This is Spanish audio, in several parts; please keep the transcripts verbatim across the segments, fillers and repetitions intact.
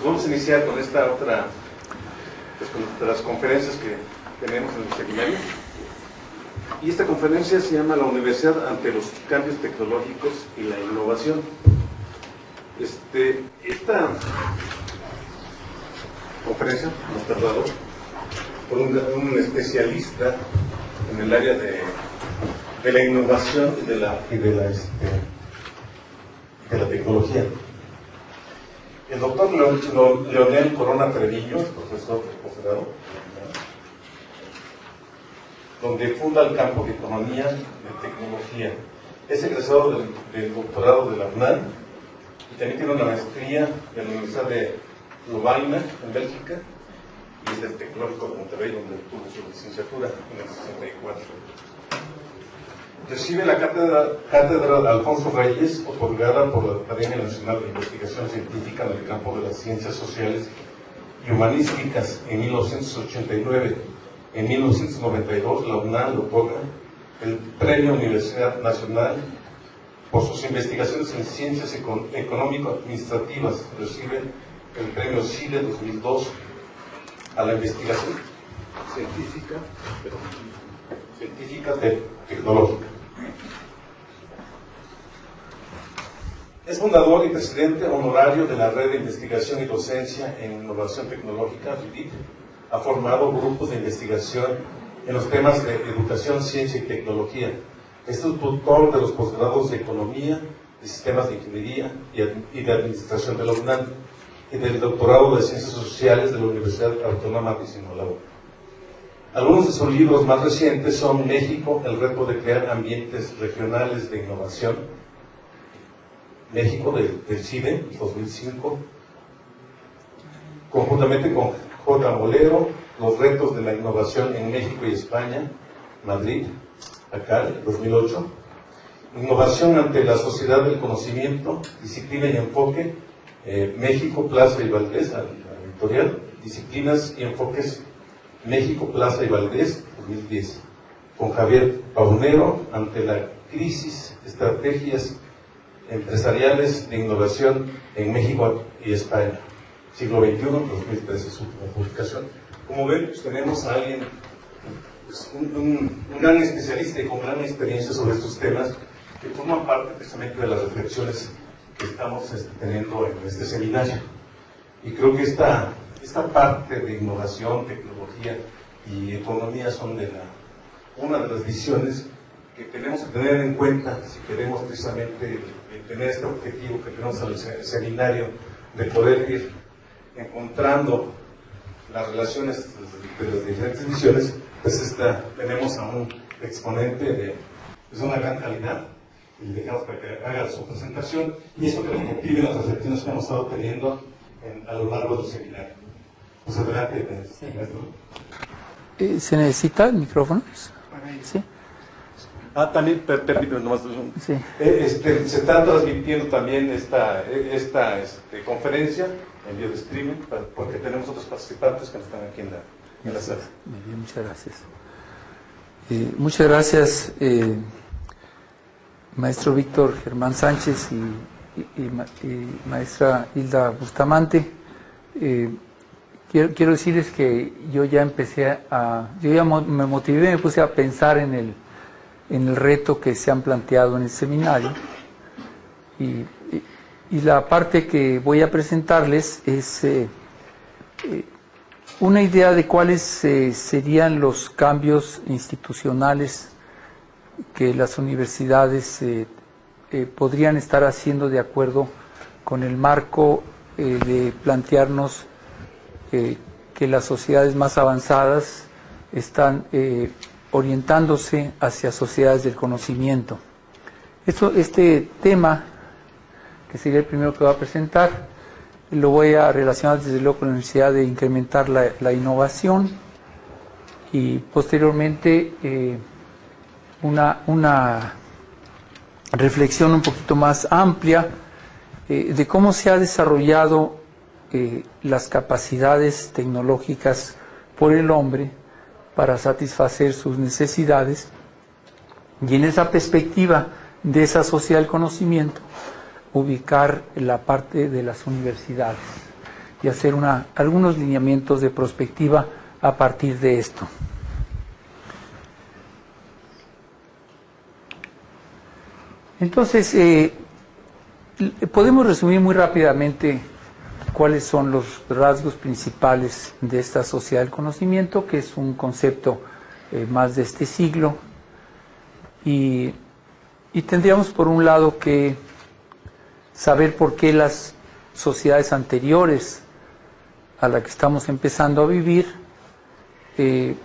vamos a iniciar con esta otra, pues, con las conferencias que tenemos en el seminario. Y esta conferencia se llama La Universidad ante los cambios tecnológicos y la innovación. Este, esta conferencia nos ha tratado por un, un especialista en el área de, de la innovación y de la, y de la, este, de la tecnología. El doctor Leonel Corona Treviño, profesor de posgrado, donde funda el campo de Economía de Tecnología. Es egresado del, del doctorado de la UNAM y también tiene una maestría de la Universidad de Lovaina, en Bélgica, y es del Tecnológico de Monterrey, donde tuvo su licenciatura en el sesenta y cuatro. Recibe la cátedra, cátedra de Alfonso Reyes, otorgada por la Academia Nacional de Investigación Científica en el campo de las ciencias sociales y humanísticas en mil novecientos ochenta y nueve. En mil novecientos noventa y dos, la UNAM le otorga el Premio Universidad Nacional por sus investigaciones en ciencias económico-administrativas. Recibe el Premio CIDE dos mil dos a la investigación científica, pero científica te tecnológica. Es fundador y presidente honorario de la Red de Investigación y Docencia en Innovación Tecnológica, R I D I T. Ha formado grupos de investigación en los temas de educación, ciencia y tecnología. Es tutor de los posgrados de Economía, de Sistemas de Ingeniería y de Administración de la UNAM y del doctorado de Ciencias Sociales de la Universidad Autónoma de Sinaloa. Algunos de sus libros más recientes son México, el reto de crear ambientes regionales de innovación, México, del de CIDE, dos mil cinco, conjuntamente con J. Molero, los retos de la innovación en México y España, Madrid, acá, dos mil ocho, Innovación ante la sociedad del conocimiento, disciplina y enfoque, eh, México, Plaza y Valdés, la, la editorial, disciplinas y enfoques, México, Plaza y Valdés, dos mil diez, con Javier Paunero, ante la crisis, estrategias empresariales de innovación en México y España, siglo veintiuno, dos mil trece, su publicación. Como ven, pues tenemos a alguien, pues, un, un, un gran especialista y con gran experiencia sobre estos temas, que forman parte precisamente de las reflexiones que estamos este, teniendo en este seminario. Y creo que esta, esta parte de innovación, tecnología y economía son de la, una de las visiones que tenemos que tener en cuenta si queremos precisamente tener este objetivo que tenemos al seminario de poder ir encontrando las relaciones de las diferentes visiones. Pues esta, tenemos a un exponente de pues una gran calidad y le dejamos para que haga su presentación y eso que nos motive las reflexiones que hemos estado teniendo en, a lo largo del seminario. Pues adelante, sí. Eh, ¿Se necesita el micrófono? Sí. Ah, también, permíteme nomás. Sí. Este, se está transmitiendo también esta, esta este, conferencia en video de streaming, porque tenemos otros participantes que no están aquí en la, en la sala. Muy bien, muchas gracias. Eh, muchas gracias, eh, maestro Víctor Germán Sánchez y, y, y, y maestra Hilda Bustamante. Eh, quiero, quiero decirles que yo ya empecé a, yo ya me motivé, me puse a pensar en el en el reto que se han planteado en el seminario y, y, y la parte que voy a presentarles es eh, eh, una idea de cuáles eh, serían los cambios institucionales que las universidades eh, eh, podrían estar haciendo de acuerdo con el marco eh, de plantearnos eh, que las sociedades más avanzadas están eh, orientándose hacia sociedades del conocimiento. Esto, este tema, que sería el primero que voy a presentar, lo voy a relacionar desde luego con la necesidad de incrementar la, la innovación y posteriormente eh, una, una reflexión un poquito más amplia eh, de cómo se ha desarrollado eh, las capacidades tecnológicas por el hombre para satisfacer sus necesidades y en esa perspectiva de esa sociedad del conocimiento ubicar la parte de las universidades. y hacer una, algunos lineamientos de prospectiva a partir de esto. Entonces, eh, podemos resumir muy rápidamente cuáles son los rasgos principales de esta sociedad del conocimiento, que es un concepto eh, más de este siglo, y, y tendríamos por un lado que saber por qué las sociedades anteriores a la que estamos empezando a vivir eh,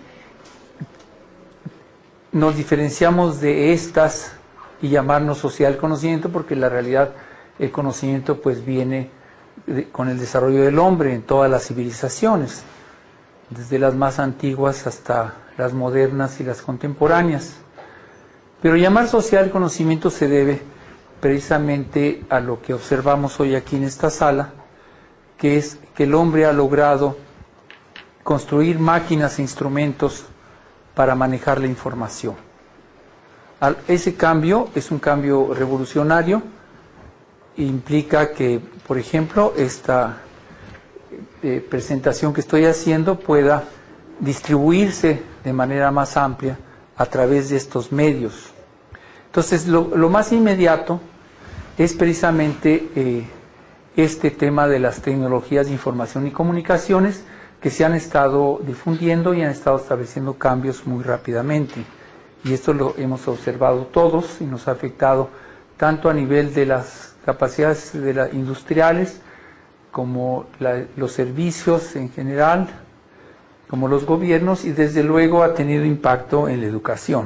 nos diferenciamos de estas y llamarnos sociedad del conocimiento, porque en la realidad el conocimiento pues viene de, con el desarrollo del hombre en todas las civilizaciones, desde las más antiguas hasta las modernas y las contemporáneas. Pero llamar sociedad del conocimiento se debe precisamente a lo que observamos hoy aquí en esta sala, que es que el hombre ha logrado construir máquinas e instrumentos para manejar la información. Ese cambio es un cambio revolucionario, implica que, por ejemplo, esta eh, presentación que estoy haciendo pueda distribuirse de manera más amplia a través de estos medios. Entonces, lo, lo más inmediato es precisamente eh, este tema de las tecnologías de información y comunicaciones que se han estado difundiendo y han estado estableciendo cambios muy rápidamente. Y esto lo hemos observado todos y nos ha afectado tanto a nivel de las capacidades de la, industriales, como la, los servicios en general, como los gobiernos, y desde luego ha tenido impacto en la educación.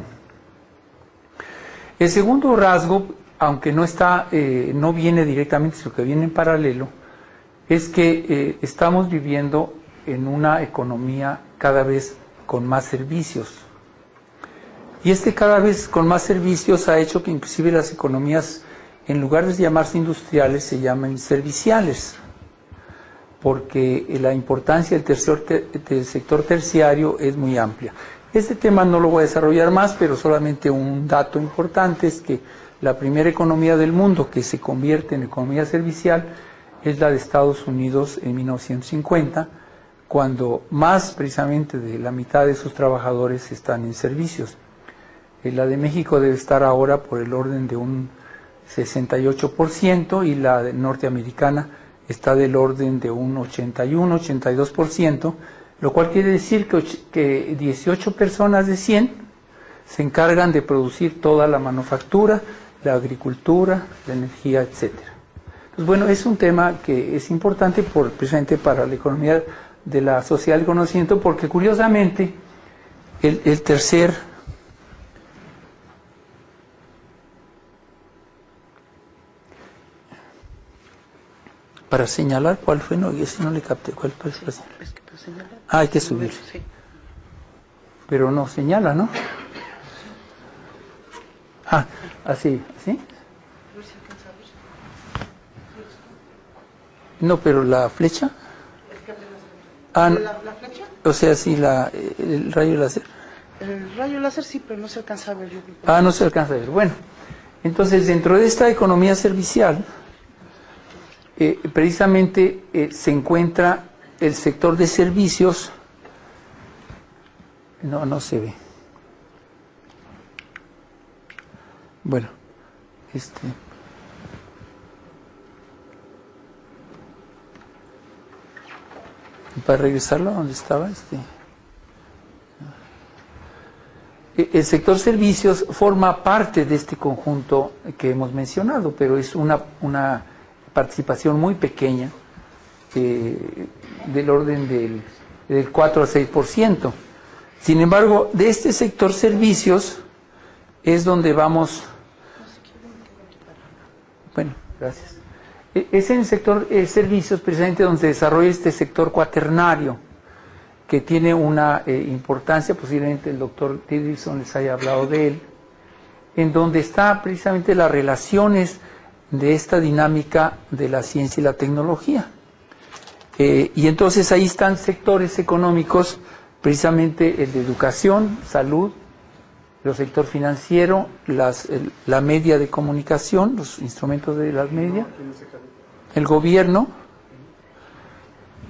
El segundo rasgo, aunque no, está, eh, no viene directamente, sino que viene en paralelo, es que eh, estamos viviendo en una economía cada vez con más servicios. Y este cada vez con más servicios ha hecho que inclusive las economías, en lugar de llamarse industriales, se llamen serviciales, porque la importancia del, tercer, del sector terciario es muy amplia. Este tema no lo voy a desarrollar más, pero solamente un dato importante es que la primera economía del mundo que se convierte en economía servicial es la de Estados Unidos en mil novecientos cincuenta, cuando más precisamente de la mitad de sus trabajadores están en servicios. La de México debe estar ahora por el orden de un sesenta y ocho por ciento y la norteamericana está del orden de un ochenta y uno, ochenta y dos por ciento, lo cual quiere decir que, que dieciocho personas de cien se encargan de producir toda la manufactura, la agricultura, la energía, etcétera. Entonces, bueno, es un tema que es importante por, precisamente para la economía de la sociedad del conocimiento, porque curiosamente el, el tercer para señalar cuál fue, no, ese no le capté, cuál fue. Sí, es que para señalar, ah, hay que subir. Sí. Pero no señala, ¿no? Ah, así, ¿sí? No, pero la flecha. Ah, no. ¿La, la flecha? O sea, sí, la, el rayo láser. El rayo láser sí, pero no se alcanza a ver. Yo creo. Ah, no se alcanza a ver. Bueno, entonces dentro de esta economía servicial, Eh, precisamente eh, se encuentra el sector de servicios. No, no se ve. Bueno, este. Para regresarlo a donde estaba, este. El sector servicios forma parte de este conjunto que hemos mencionado, pero es una, una participación muy pequeña, eh, del orden del, del cuatro a seis por ciento. Sin embargo, de este sector servicios es donde vamos... Bueno, gracias. Es en el sector eh, servicios precisamente donde se desarrolla este sector cuaternario, que tiene una eh, importancia, posiblemente el doctor Tidrison les haya hablado de él, en donde está precisamente las relaciones de esta dinámica de la ciencia y la tecnología. Eh, y entonces ahí están sectores económicos, precisamente el de educación, salud, el sector financiero, las, el, la media de comunicación, los instrumentos de las medias, el gobierno,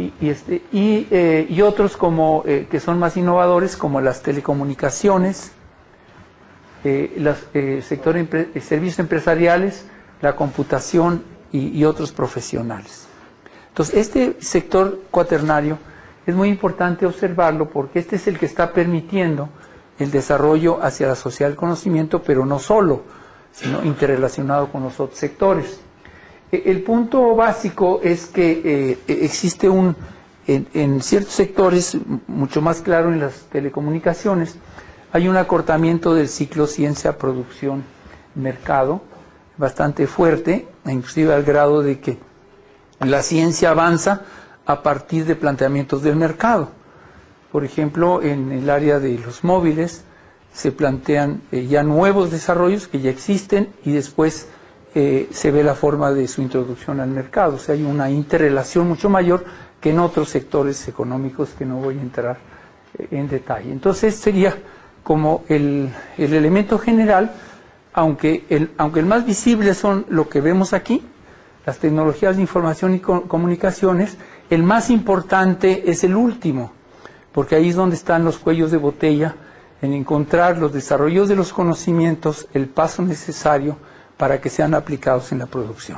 y, y, este, y, eh, y otros como, eh, que son más innovadores, como las telecomunicaciones, eh, los eh, sector empre servicios empresariales, la computación y, y otros profesionales. Entonces, este sector cuaternario es muy importante observarlo porque este es el que está permitiendo el desarrollo hacia la sociedad del conocimiento, pero no solo, sino interrelacionado con los otros sectores. El punto básico es que eh, existe un, en, en ciertos sectores, mucho más claro en las telecomunicaciones, hay un acortamiento del ciclo ciencia, producción, mercado, bastante fuerte, inclusive al grado de que la ciencia avanza a partir de planteamientos del mercado. Por ejemplo, en el área de los móviles se plantean eh, ya nuevos desarrollos que ya existen y después eh, se ve la forma de su introducción al mercado. O sea, hay una interrelación mucho mayor que en otros sectores económicos que no voy a entrar eh, en detalle. Entonces sería como el, el elemento general, aunque el, aunque el más visible son lo que vemos aquí, las tecnologías de información y comunicaciones, el más importante es el último, porque ahí es donde están los cuellos de botella, en encontrar los desarrollos de los conocimientos, el paso necesario para que sean aplicados en la producción.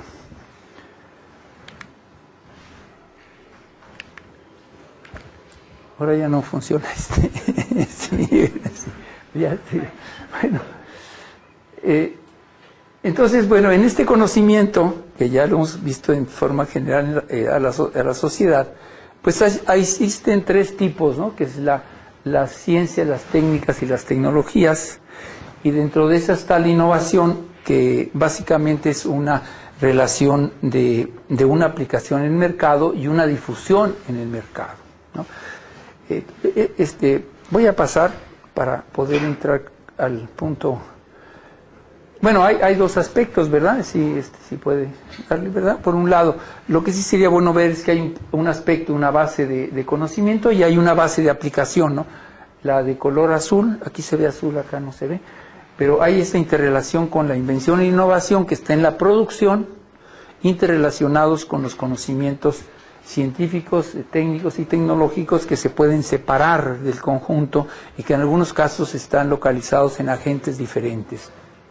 Ahora ya no funciona este. sí, sí, ya, sí. Bueno, eh, entonces, bueno, en este conocimiento, que ya lo hemos visto en forma general eh, a, la, a la sociedad, pues hay, hay, existen tres tipos, ¿no? Que es la, la ciencia, las técnicas y las tecnologías, y dentro de esa está la innovación, que básicamente es una relación de, de una aplicación en el mercado y una difusión en el mercado, ¿no? Eh, este, voy a pasar para poder entrar al punto. Bueno, hay, hay dos aspectos, ¿verdad? Sí, este, sí puede darle, ¿verdad? Por un lado, lo que sí sería bueno ver es que hay un, un aspecto, una base de, de conocimiento y hay una base de aplicación, ¿no? La de color azul, aquí se ve azul, acá no se ve, pero hay esta interrelación con la invención e innovación que está en la producción, interrelacionados con los conocimientos científicos, técnicos y tecnológicos que se pueden separar del conjunto y que en algunos casos están localizados en agentes diferentes.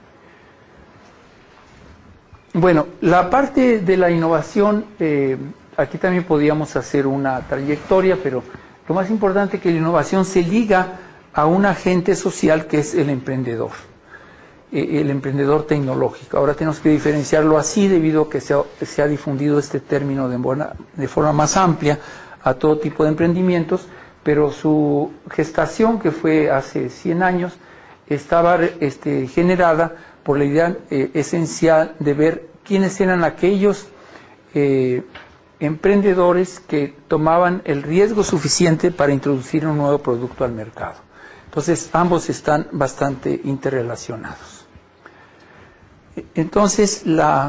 Bueno, la parte de la innovación, eh, aquí también podríamos hacer una trayectoria, pero lo más importante es que la innovación se liga a un agente social que es el emprendedor, eh, el emprendedor tecnológico. Ahora tenemos que diferenciarlo así debido a que se ha, se ha difundido este término de, buena, de forma más amplia a todo tipo de emprendimientos, pero su gestación, que fue hace cien años, estaba este, generada por la idea eh, esencial de ver quiénes eran aquellos eh, emprendedores que tomaban el riesgo suficiente para introducir un nuevo producto al mercado. Entonces, ambos están bastante interrelacionados. Entonces, la,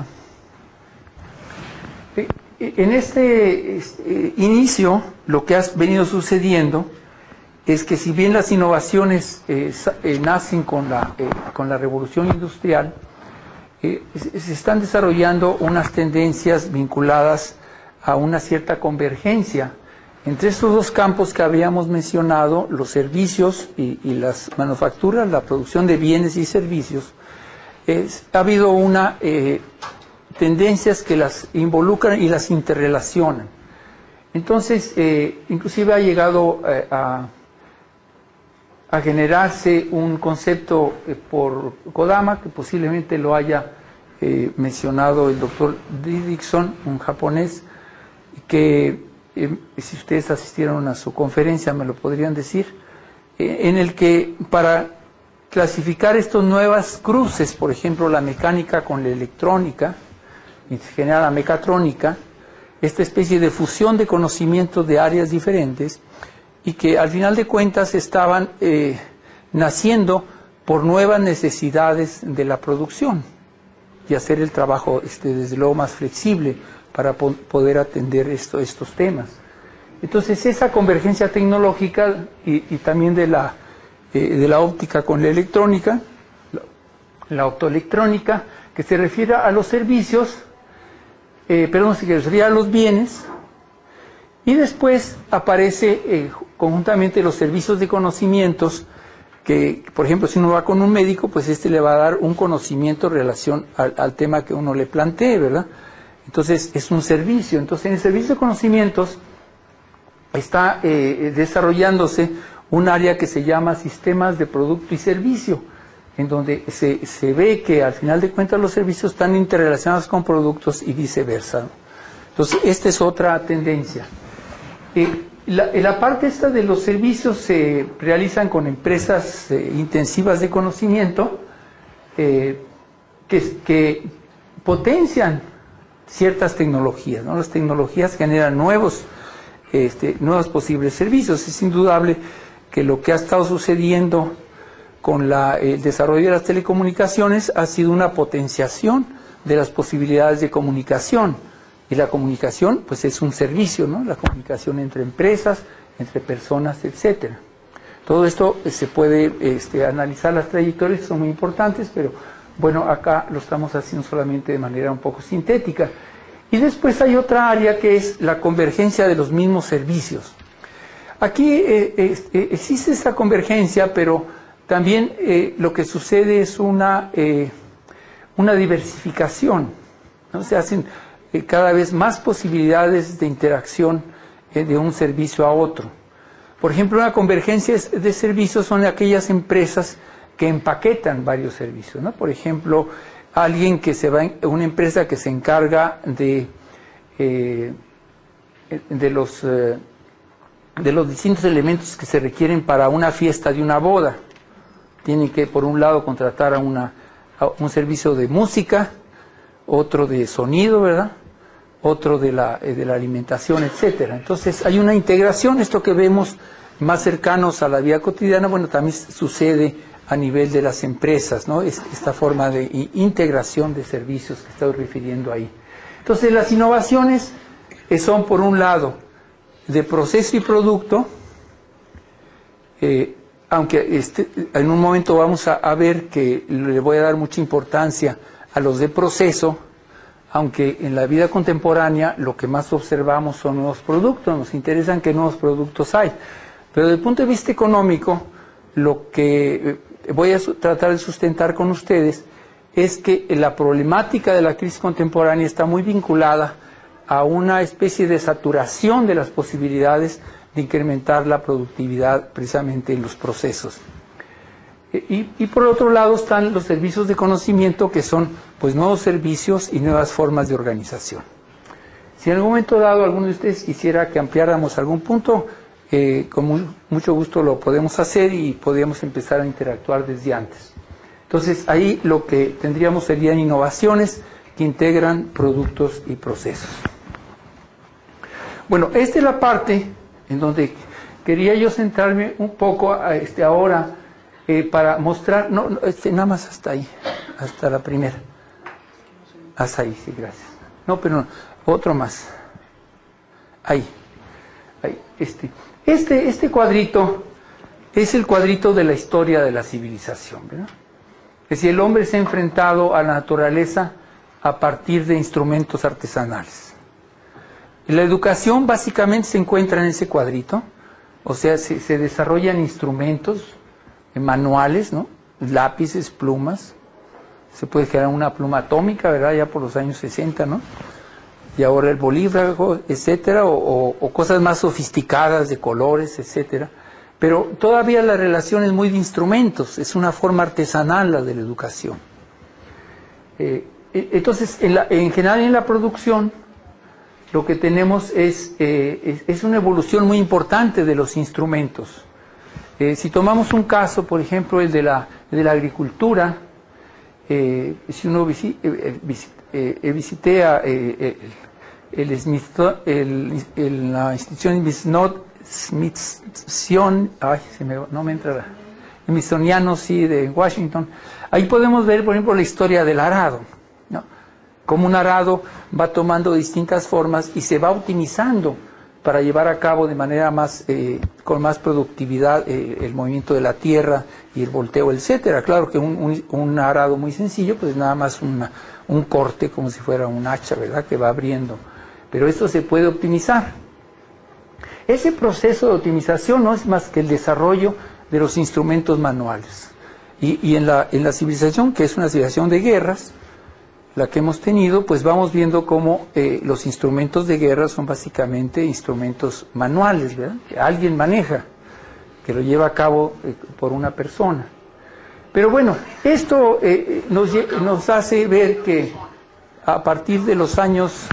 en este, este inicio, lo que ha venido sucediendo es que si bien las innovaciones eh, eh, nacen con la, eh, con la revolución industrial, eh, se están desarrollando unas tendencias vinculadas a una cierta convergencia entre estos dos campos que habíamos mencionado, los servicios y, y las manufacturas, la producción de bienes y servicios. Es, ha habido una eh, tendencias que las involucran y las interrelacionan. Entonces, eh, inclusive ha llegado eh, a a generarse un concepto eh, por Kodama, que posiblemente lo haya eh, mencionado el doctor Didrikson, un japonés, que eh, si ustedes asistieron a su conferencia me lo podrían decir, eh, en el que para clasificar estas nuevas cruces, por ejemplo la mecánica con la electrónica, y se genera la mecatrónica, esta especie de fusión de conocimientos de áreas diferentes, y que al final de cuentas estaban eh, naciendo por nuevas necesidades de la producción y hacer el trabajo este, desde luego más flexible para po poder atender esto, estos temas. Entonces esa convergencia tecnológica y, y también de la, eh, de la óptica con la electrónica, la, la optoelectrónica, que se refiere a los servicios, eh, perdón, se refiere a los bienes, Y después aparece eh, conjuntamente los servicios de conocimientos, que, por ejemplo, si uno va con un médico, pues este le va a dar un conocimiento en relación al, al tema que uno le plantee, ¿verdad? Entonces, es un servicio. Entonces, en el servicio de conocimientos está eh, desarrollándose un área que se llama sistemas de producto y servicio, en donde se, se ve que al final de cuentas los servicios están interrelacionados con productos y viceversa, ¿no? Entonces, esta es otra tendencia. Eh, la, la parte esta de los servicios se realizan con empresas eh, intensivas de conocimiento eh, que, que potencian ciertas tecnologías, ¿no? Las tecnologías generan nuevos, este, nuevos posibles servicios. Es indudable que lo que ha estado sucediendo con la, el desarrollo de las telecomunicaciones ha sido una potenciación de las posibilidades de comunicación. Y la comunicación, pues es un servicio, ¿no? La comunicación entre empresas, entre personas, etcétera. Todo esto eh, se puede este, analizar las trayectorias, que son muy importantes, pero bueno, acá lo estamos haciendo solamente de manera un poco sintética. Y después hay otra área que es la convergencia de los mismos servicios. Aquí eh, eh, existe esta convergencia, pero también eh, lo que sucede es una, eh, una diversificación, ¿no? Se hacen cada vez más posibilidades de interacción eh, de un servicio a otro. Por ejemplo, una convergencia de servicios son aquellas empresas que empaquetan varios servicios, ¿no? Por ejemplo, alguien que se va, en, una empresa que se encarga de, eh, de, los, eh, de los distintos elementos que se requieren para una fiesta de una boda. Tienen que, por un lado, contratar a, una, a un servicio de música, otro de sonido, ¿verdad?, otro de la, de la alimentación, etcétera. Entonces hay una integración, esto que vemos más cercanos a la vida cotidiana, bueno, también sucede a nivel de las empresas, ¿no? Esta forma de integración de servicios que estoy refiriendo ahí. Entonces las innovaciones son, por un lado, de proceso y producto, eh, aunque este, en un momento vamos a, a ver que le voy a dar mucha importancia a los de proceso, aunque en la vida contemporánea lo que más observamos son nuevos productos, nos interesan qué nuevos productos hay. Pero desde el punto de vista económico, lo que voy a tratar de sustentar con ustedes es que la problemática de la crisis contemporánea está muy vinculada a una especie de saturación de las posibilidades de incrementar la productividad precisamente en los procesos. Y, y por otro lado están los servicios de conocimiento, que son pues nuevos servicios y nuevas formas de organización. Si en algún momento dado alguno de ustedes quisiera que ampliáramos algún punto, eh, con muy, mucho gusto lo podemos hacer y podríamos empezar a interactuar desde antes. Entonces ahí lo que tendríamos serían innovaciones que integran productos y procesos. Bueno, esta es la parte en donde quería yo centrarme un poco a este, ahora, Eh, para mostrar, no, no este, nada más hasta ahí, hasta la primera. Hasta ahí, sí, gracias. No, pero no, otro más. Ahí, ahí, este. Este, este cuadrito es el cuadrito de la historia de la civilización, ¿verdad? Es decir, el hombre se ha enfrentado a la naturaleza a partir de instrumentos artesanales. Y la educación básicamente se encuentra en ese cuadrito, o sea, se, se desarrollan instrumentos manuales, ¿no? Lápices, plumas, se puede crear una pluma atómica, ¿verdad?, ya por los años sesenta, ¿no? Y ahora el bolígrafo, etcétera, o, o, o cosas más sofisticadas de colores, etcétera. Pero todavía la relación es muy de instrumentos, es una forma artesanal la de la educación. Eh, entonces, en, la, en general en la producción, lo que tenemos es, eh, es, es una evolución muy importante de los instrumentos. Eh, si tomamos un caso, por ejemplo, el de la, de la agricultura, eh, si uno visi, eh, visit, eh, visité a, eh, el, el Smith, el, el, la institución Smithsonian, ay, se me, no me entra la, Smithsoniano, sí, de Washington. Ahí podemos ver, por ejemplo, la historia del arado, ¿no? Cómo un arado va tomando distintas formas y se va optimizando para llevar a cabo de manera más, eh, con más productividad eh, el movimiento de la tierra y el volteo, etcétera. Claro que un, un, un arado muy sencillo, pues nada más una, un corte como si fuera un hacha, ¿verdad?, que va abriendo. Pero esto se puede optimizar. ese proceso de optimización no es más que el desarrollo de los instrumentos manuales. Y, y en, la, en la civilización, que es una civilización de guerras, la que hemos tenido, pues vamos viendo cómo eh, los instrumentos de guerra son básicamente instrumentos manuales, ¿verdad? Que alguien maneja, que lo lleva a cabo eh, por una persona. Pero bueno, esto eh, nos, nos hace ver que a partir de los años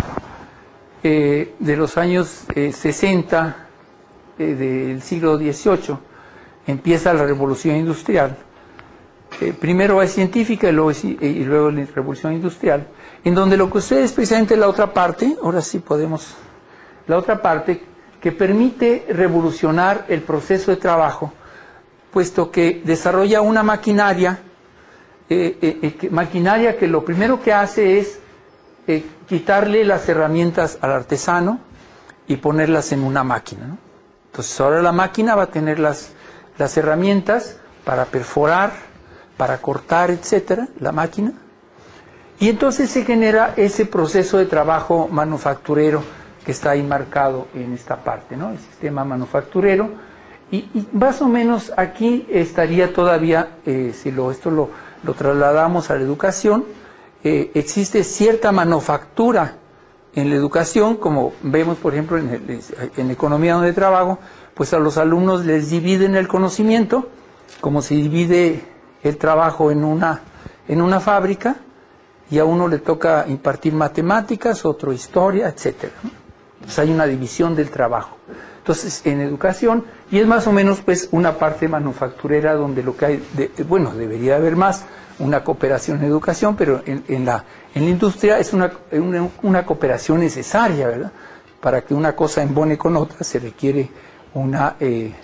eh, de los años eh, sesenta eh, del siglo dieciocho empieza la revolución industrial. Eh, primero es científica y luego, es, y luego la revolución industrial, en donde lo que ustedes es precisamente la otra parte, ahora sí podemos, la otra parte que permite revolucionar el proceso de trabajo, puesto que desarrolla una maquinaria, eh, eh, eh, que, maquinaria que lo primero que hace es eh, quitarle las herramientas al artesano y ponerlas en una máquina, ¿no? Entonces ahora la máquina va a tener las, las herramientas para perforar, para cortar, etcétera, la máquina, y entonces se genera ese proceso de trabajo manufacturero que está ahí marcado en esta parte, ¿no? El sistema manufacturero. Y, y más o menos aquí estaría todavía, eh, si lo, esto lo, lo trasladamos a la educación, eh, existe cierta manufactura en la educación, como vemos por ejemplo en, el, en economía donde trabajo, pues a los alumnos les dividen el conocimiento, como se divide el trabajo en una, en una fábrica, y a uno le toca impartir matemáticas, otro historia, etcétera, ¿no? Pues hay una división del trabajo. Entonces, en educación, y es más o menos pues una parte manufacturera donde lo que hay, de, bueno, debería haber más, una cooperación en educación, pero en, en, la, en la industria es una, una, una cooperación necesaria, ¿verdad? Para que una cosa embone con otra se requiere una, eh,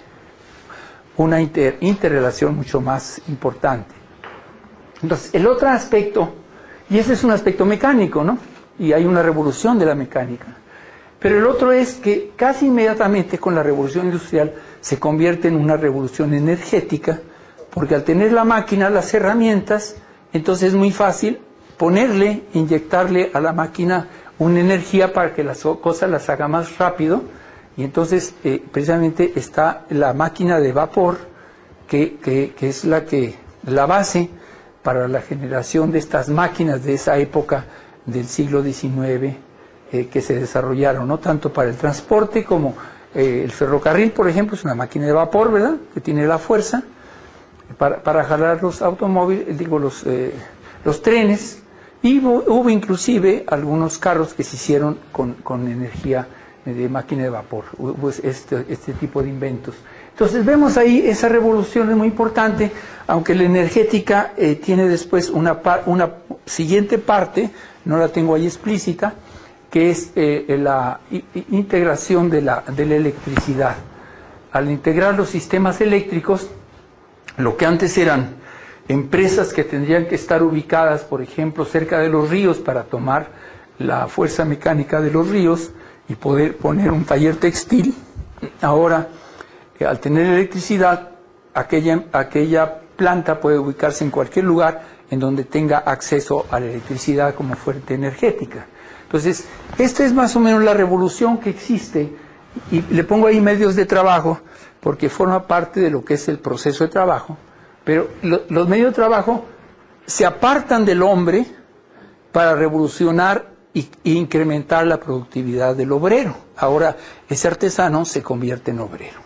una inter, interrelación mucho más importante. Entonces, el otro aspecto, y ese es un aspecto mecánico, ¿no? Y hay una revolución de la mecánica. Pero el otro es que casi inmediatamente con la revolución industrial se convierte en una revolución energética, porque al tener la máquina, las herramientas, entonces es muy fácil ponerle, inyectarle a la máquina una energía para que las cosas las haga más rápido, y entonces eh, precisamente está la máquina de vapor, que, que, que es la, que, la base para la generación de estas máquinas de esa época del siglo diecinueve, Eh, que se desarrollaron, no tanto para el transporte como eh, el ferrocarril, por ejemplo, es una máquina de vapor, ¿verdad?, que tiene la fuerza para, para jalar los automóviles, digo, los, eh, los trenes, y hubo, hubo inclusive algunos carros que se hicieron con, con energía de máquina de vapor, hubo este, este tipo de inventos. Entonces vemos ahí esa revolución es muy importante, aunque la energética eh, tiene después una, par, una siguiente parte, no la tengo ahí explícita, que es eh, la integración de la, de la electricidad. Al integrar los sistemas eléctricos, lo que antes eran empresas que tendrían que estar ubicadas, por ejemplo, cerca de los ríos para tomar la fuerza mecánica de los ríos y poder poner un taller textil, ahora, eh, al tener electricidad, aquella, aquella planta puede ubicarse en cualquier lugar en donde tenga acceso a la electricidad como fuente energética. Entonces, esta es más o menos la revolución que existe, y le pongo ahí medios de trabajo, porque forma parte de lo que es el proceso de trabajo, pero lo, los medios de trabajo se apartan del hombre para revolucionar e incrementar la productividad del obrero. Ahora, ese artesano se convierte en obrero.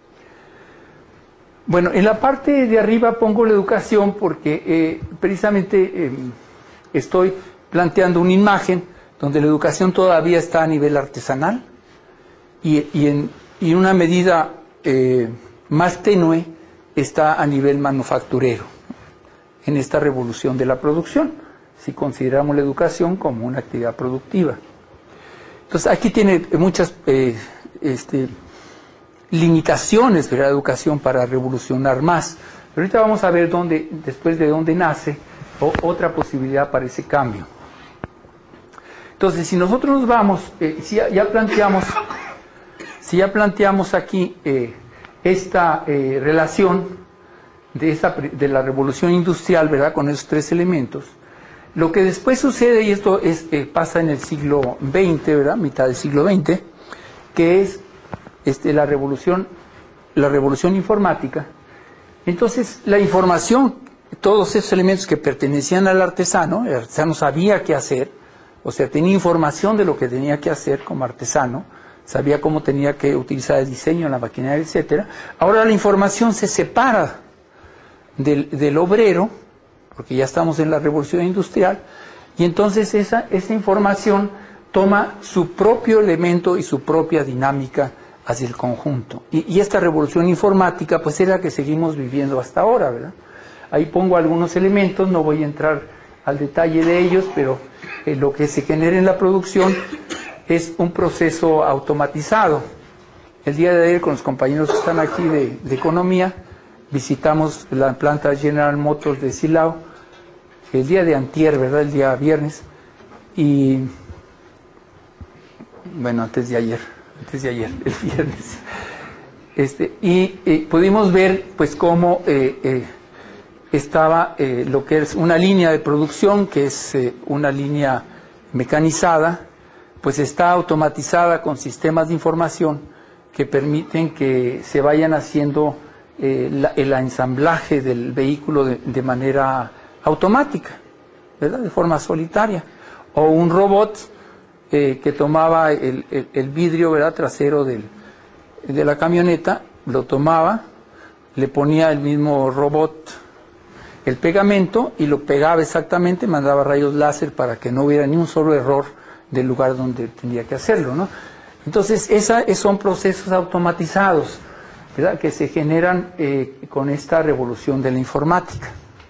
Bueno, en la parte de arriba pongo la educación porque eh, precisamente eh, estoy planteando una imagen donde la educación todavía está a nivel artesanal y, y en y una medida eh, más tenue está a nivel manufacturero, en esta revolución de la producción, si consideramos la educación como una actividad productiva. Entonces aquí tiene muchas eh, este, limitaciones de la educación para revolucionar más, pero ahorita vamos a ver dónde, después de dónde nace o, otra posibilidad para ese cambio. Entonces, si nosotros nos vamos, eh, si ya, ya planteamos, si ya planteamos aquí eh, esta eh, relación de, esa, de la revolución industrial, ¿verdad?, con esos tres elementos, lo que después sucede, y esto es, eh, pasa en el siglo veinte, ¿verdad?, mitad del siglo veinte, que es este, la revolución, la revolución informática. Entonces, la información, todos esos elementos que pertenecían al artesano, el artesano sabía qué hacer, o sea, tenía información de lo que tenía que hacer como artesano, sabía cómo tenía que utilizar el diseño, la maquinaria, etcétera. Ahora la información se separa del, del obrero, porque ya estamos en la revolución industrial, y entonces esa, esa información toma su propio elemento y su propia dinámica hacia el conjunto. Y, y esta revolución informática, pues es la que seguimos viviendo hasta ahora, ¿verdad? Ahí pongo algunos elementos, no voy a entrar al detalle de ellos, pero eh, lo que se genera en la producción es un proceso automatizado. El día de ayer, con los compañeros que están aquí de, de economía, visitamos la planta General Motors de Silao, el día de antier, ¿verdad? El día viernes, y bueno, antes de ayer, antes de ayer, el viernes, este, y eh, pudimos ver pues cómo eh, eh, estaba eh, lo que es una línea de producción, que es eh, una línea mecanizada, pues está automatizada con sistemas de información que permiten que se vayan haciendo eh, la, el ensamblaje del vehículo de, de manera automática, ¿verdad? De forma solitaria. O un robot eh, que tomaba el, el, el vidrio, ¿verdad?, trasero del, de la camioneta, lo tomaba, le ponía el mismo robot el pegamento y lo pegaba exactamente, mandaba rayos láser para que no hubiera ni un solo error del lugar donde tendría que hacerlo, ¿no? Entonces, esa, son procesos automatizados, ¿verdad?, que se generan eh, con esta revolución de la informática.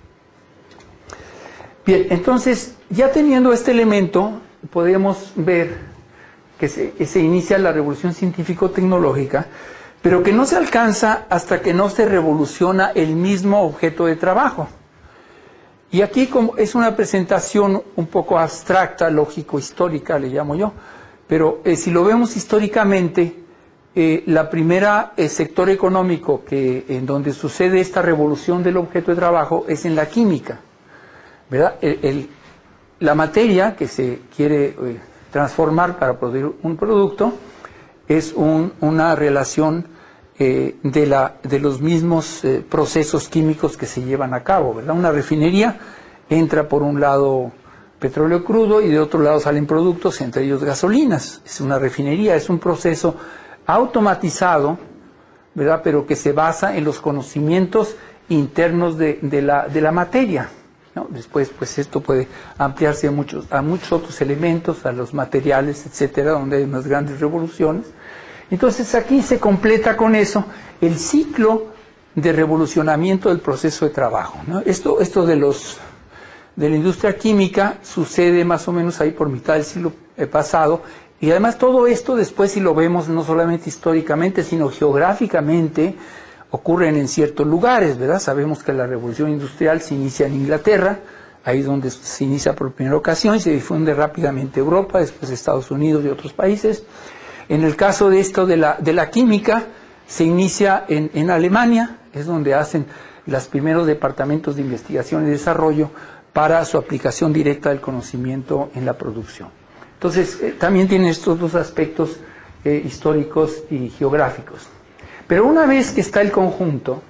Bien, entonces, ya teniendo este elemento, podemos ver que se, que se inicia la revolución científico-tecnológica, pero que no se alcanza hasta que no se revoluciona el mismo objeto de trabajo. Y aquí como es una presentación un poco abstracta, lógico-histórica, le llamo yo, pero eh, si lo vemos históricamente, eh, la primera eh, sector económico que en donde sucede esta revolución del objeto de trabajo es en la química, ¿verdad? El, el, la materia que se quiere eh, transformar para producir un producto es un, una relación eh, de, la, de los mismos eh, procesos químicos que se llevan a cabo, ¿verdad? Una refinería entra por un lado petróleo crudo y de otro lado salen productos, entre ellos gasolinas. Es una refinería, es un proceso automatizado, ¿verdad?, pero que se basa en los conocimientos internos de, de, la, de la materia, ¿no? Después, pues esto puede ampliarse a muchos, a muchos otros elementos, a los materiales, etcétera, donde hay unas grandes revoluciones. Entonces aquí se completa con eso el ciclo de revolucionamiento del proceso de trabajo, ¿no? Esto, esto de los de la industria química sucede más o menos ahí por mitad del siglo pasado, y además todo esto después, si lo vemos no solamente históricamente, sino geográficamente, ocurren en ciertos lugares, ¿verdad? Sabemos que la revolución industrial se inicia en Inglaterra, ahí es donde se inicia por primera ocasión, y se difunde rápidamente a Europa, después Estados Unidos y otros países. En el caso de esto de la, de la química, se inicia en, en Alemania, es donde hacen los primeros departamentos de investigación y desarrollo para su aplicación directa del conocimiento en la producción. Entonces, eh, también tiene estos dos aspectos eh, históricos y geográficos. Pero una vez que está el conjunto,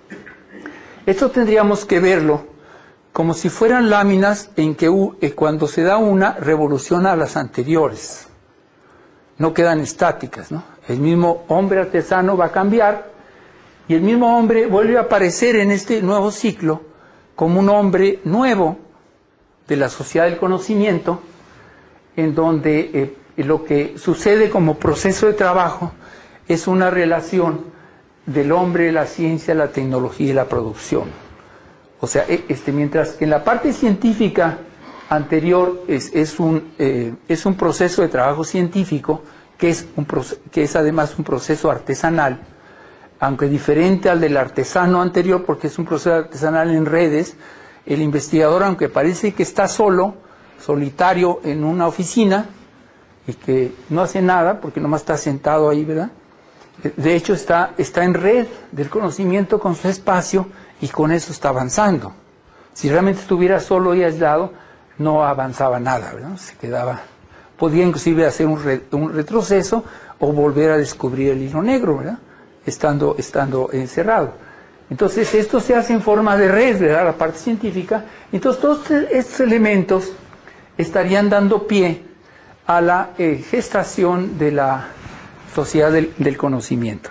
esto tendríamos que verlo como si fueran láminas en que eh, cuando se da una, revoluciona a las anteriores. No quedan estáticas, ¿no? El mismo hombre artesano va a cambiar y el mismo hombre vuelve a aparecer en este nuevo ciclo como un hombre nuevo de la sociedad del conocimiento, en donde eh, lo que sucede como proceso de trabajo es una relación del hombre, la ciencia, la tecnología y la producción. O sea, este, mientras que en la parte científica anterior es, es, un, eh, es un proceso de trabajo científico, que es, un, que es además un proceso artesanal, aunque diferente al del artesano anterior, porque es un proceso artesanal en redes. El investigador, aunque parece que está solo, solitario en una oficina, y que no hace nada, porque nomás está sentado ahí, ¿verdad? De hecho, está, está en red del conocimiento con su espacio, y con eso está avanzando. Si realmente estuviera solo y aislado, no avanzaba nada, ¿verdad? Se quedaba, podía inclusive hacer un, re, un retroceso, o volver a descubrir el hilo negro, ¿verdad? Estando, estando encerrado. Entonces, esto se hace en forma de red, ¿verdad? La parte científica. Entonces, todos estos elementos estarían dando pie a la eh, gestación de la sociedad del, del conocimiento.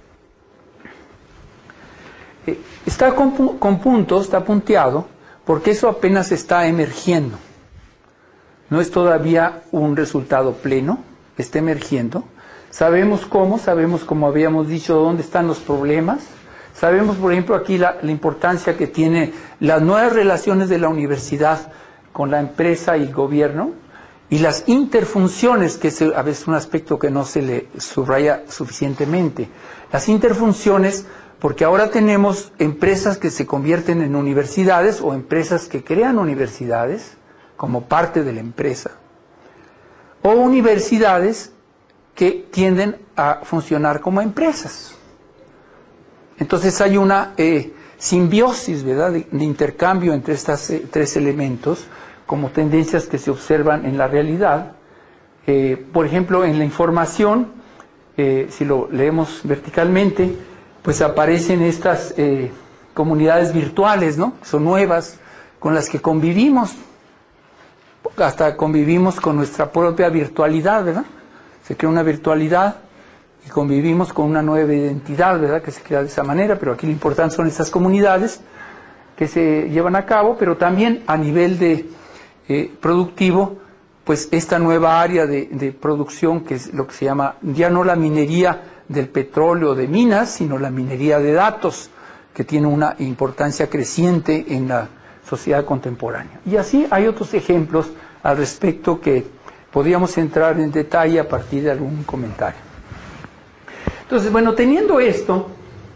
Eh, está con, con puntos, está punteado, porque eso apenas está emergiendo. No es todavía un resultado pleno, está emergiendo. Sabemos cómo, sabemos, como habíamos dicho, dónde están los problemas. Sabemos, por ejemplo, aquí la, la importancia que tiene las nuevas relaciones de la universidad con la empresa y el gobierno, y las interfunciones, que es a veces un aspecto que no se le subraya suficientemente. Las interfunciones, porque ahora tenemos empresas que se convierten en universidades o empresas que crean universidades como parte de la empresa, o universidades que tienden a funcionar como empresas. Entonces hay una eh, simbiosis, ¿verdad?, de, de intercambio entre estos eh, tres elementos, como tendencias que se observan en la realidad. Eh, por ejemplo, en la información, eh, si lo leemos verticalmente, pues aparecen estas eh, comunidades virtuales, ¿no?, son nuevas, con las que convivimos, hasta convivimos con nuestra propia virtualidad, ¿verdad? Se crea una virtualidad y convivimos con una nueva identidad, ¿verdad?, que se crea de esa manera, pero aquí lo importante son estas comunidades que se llevan a cabo, pero también a nivel de eh, productivo, pues esta nueva área de, de producción, que es lo que se llama ya no la minería del petróleo de minas, sino la minería de datos, que tiene una importancia creciente en la sociedad contemporánea. Y así hay otros ejemplos al respecto que podríamos entrar en detalle a partir de algún comentario. Entonces, bueno, teniendo esto,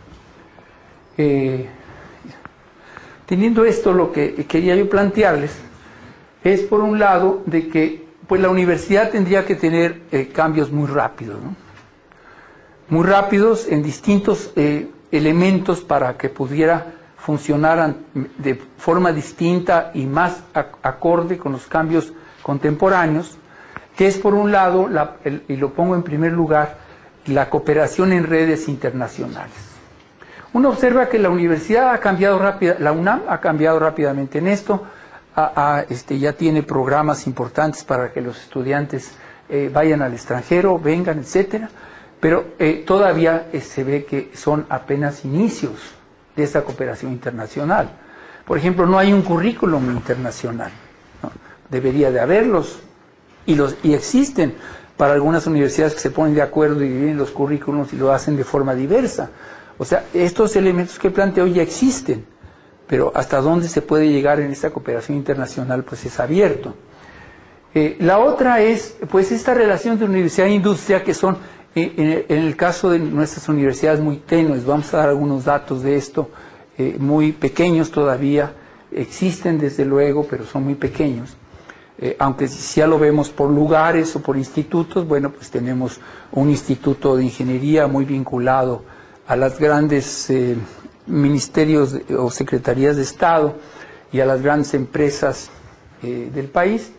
eh, teniendo esto, lo que quería yo plantearles es, por un lado, de que pues la universidad tendría que tener eh, cambios muy rápidos, ¿no? Muy rápidos en distintos eh, elementos para que pudiera funcionar de forma distinta y más acorde con los cambios contemporáneos, que es, por un lado, la, el, y lo pongo en primer lugar, la cooperación en redes internacionales. Uno observa que la universidad ha cambiado rápida, la UNAM ha cambiado rápidamente en esto, a, a, este, ya tiene programas importantes para que los estudiantes eh, vayan al extranjero, vengan, etcétera, pero eh, todavía eh, se ve que son apenas inicios de esta cooperación internacional. Por ejemplo, no hay un currículum internacional, ¿no? Debería de haberlos, y, los, y existen para algunas universidades que se ponen de acuerdo y dividen los currículums y lo hacen de forma diversa. O sea, estos elementos que planteo ya existen, pero hasta dónde se puede llegar en esta cooperación internacional, pues es abierto. Eh, la otra es, pues, esta relación de universidad e industria, que son, eh, en, en el caso de nuestras universidades, muy tenues. Vamos a dar algunos datos de esto, eh, muy pequeños todavía, existen desde luego, pero son muy pequeños. Eh, aunque si ya lo vemos por lugares o por institutos, bueno, pues tenemos un instituto de ingeniería muy vinculado a las grandes eh, ministerios de, o secretarías de Estado y a las grandes empresas eh, del país.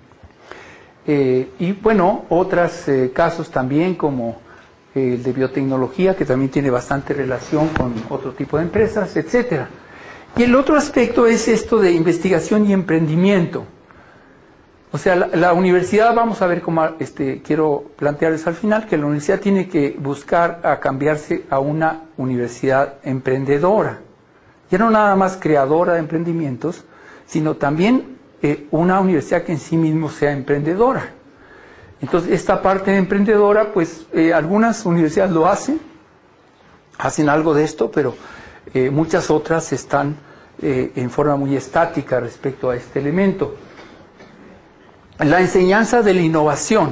Eh, y bueno, otros eh, casos también, como eh, el de biotecnología, que también tiene bastante relación con otro tipo de empresas, etcétera. Y el otro aspecto es esto de investigación y emprendimiento. O sea, la, la universidad, vamos a ver cómo, este, quiero plantearles al final, que la universidad tiene que buscar a cambiarse a una universidad emprendedora. Ya no nada más creadora de emprendimientos, sino también eh, una universidad que en sí mismo sea emprendedora. Entonces, esta parte emprendedora, pues eh, algunas universidades lo hacen, hacen algo de esto, pero eh, muchas otras están eh, en forma muy estática respecto a este elemento. La enseñanza de la innovación.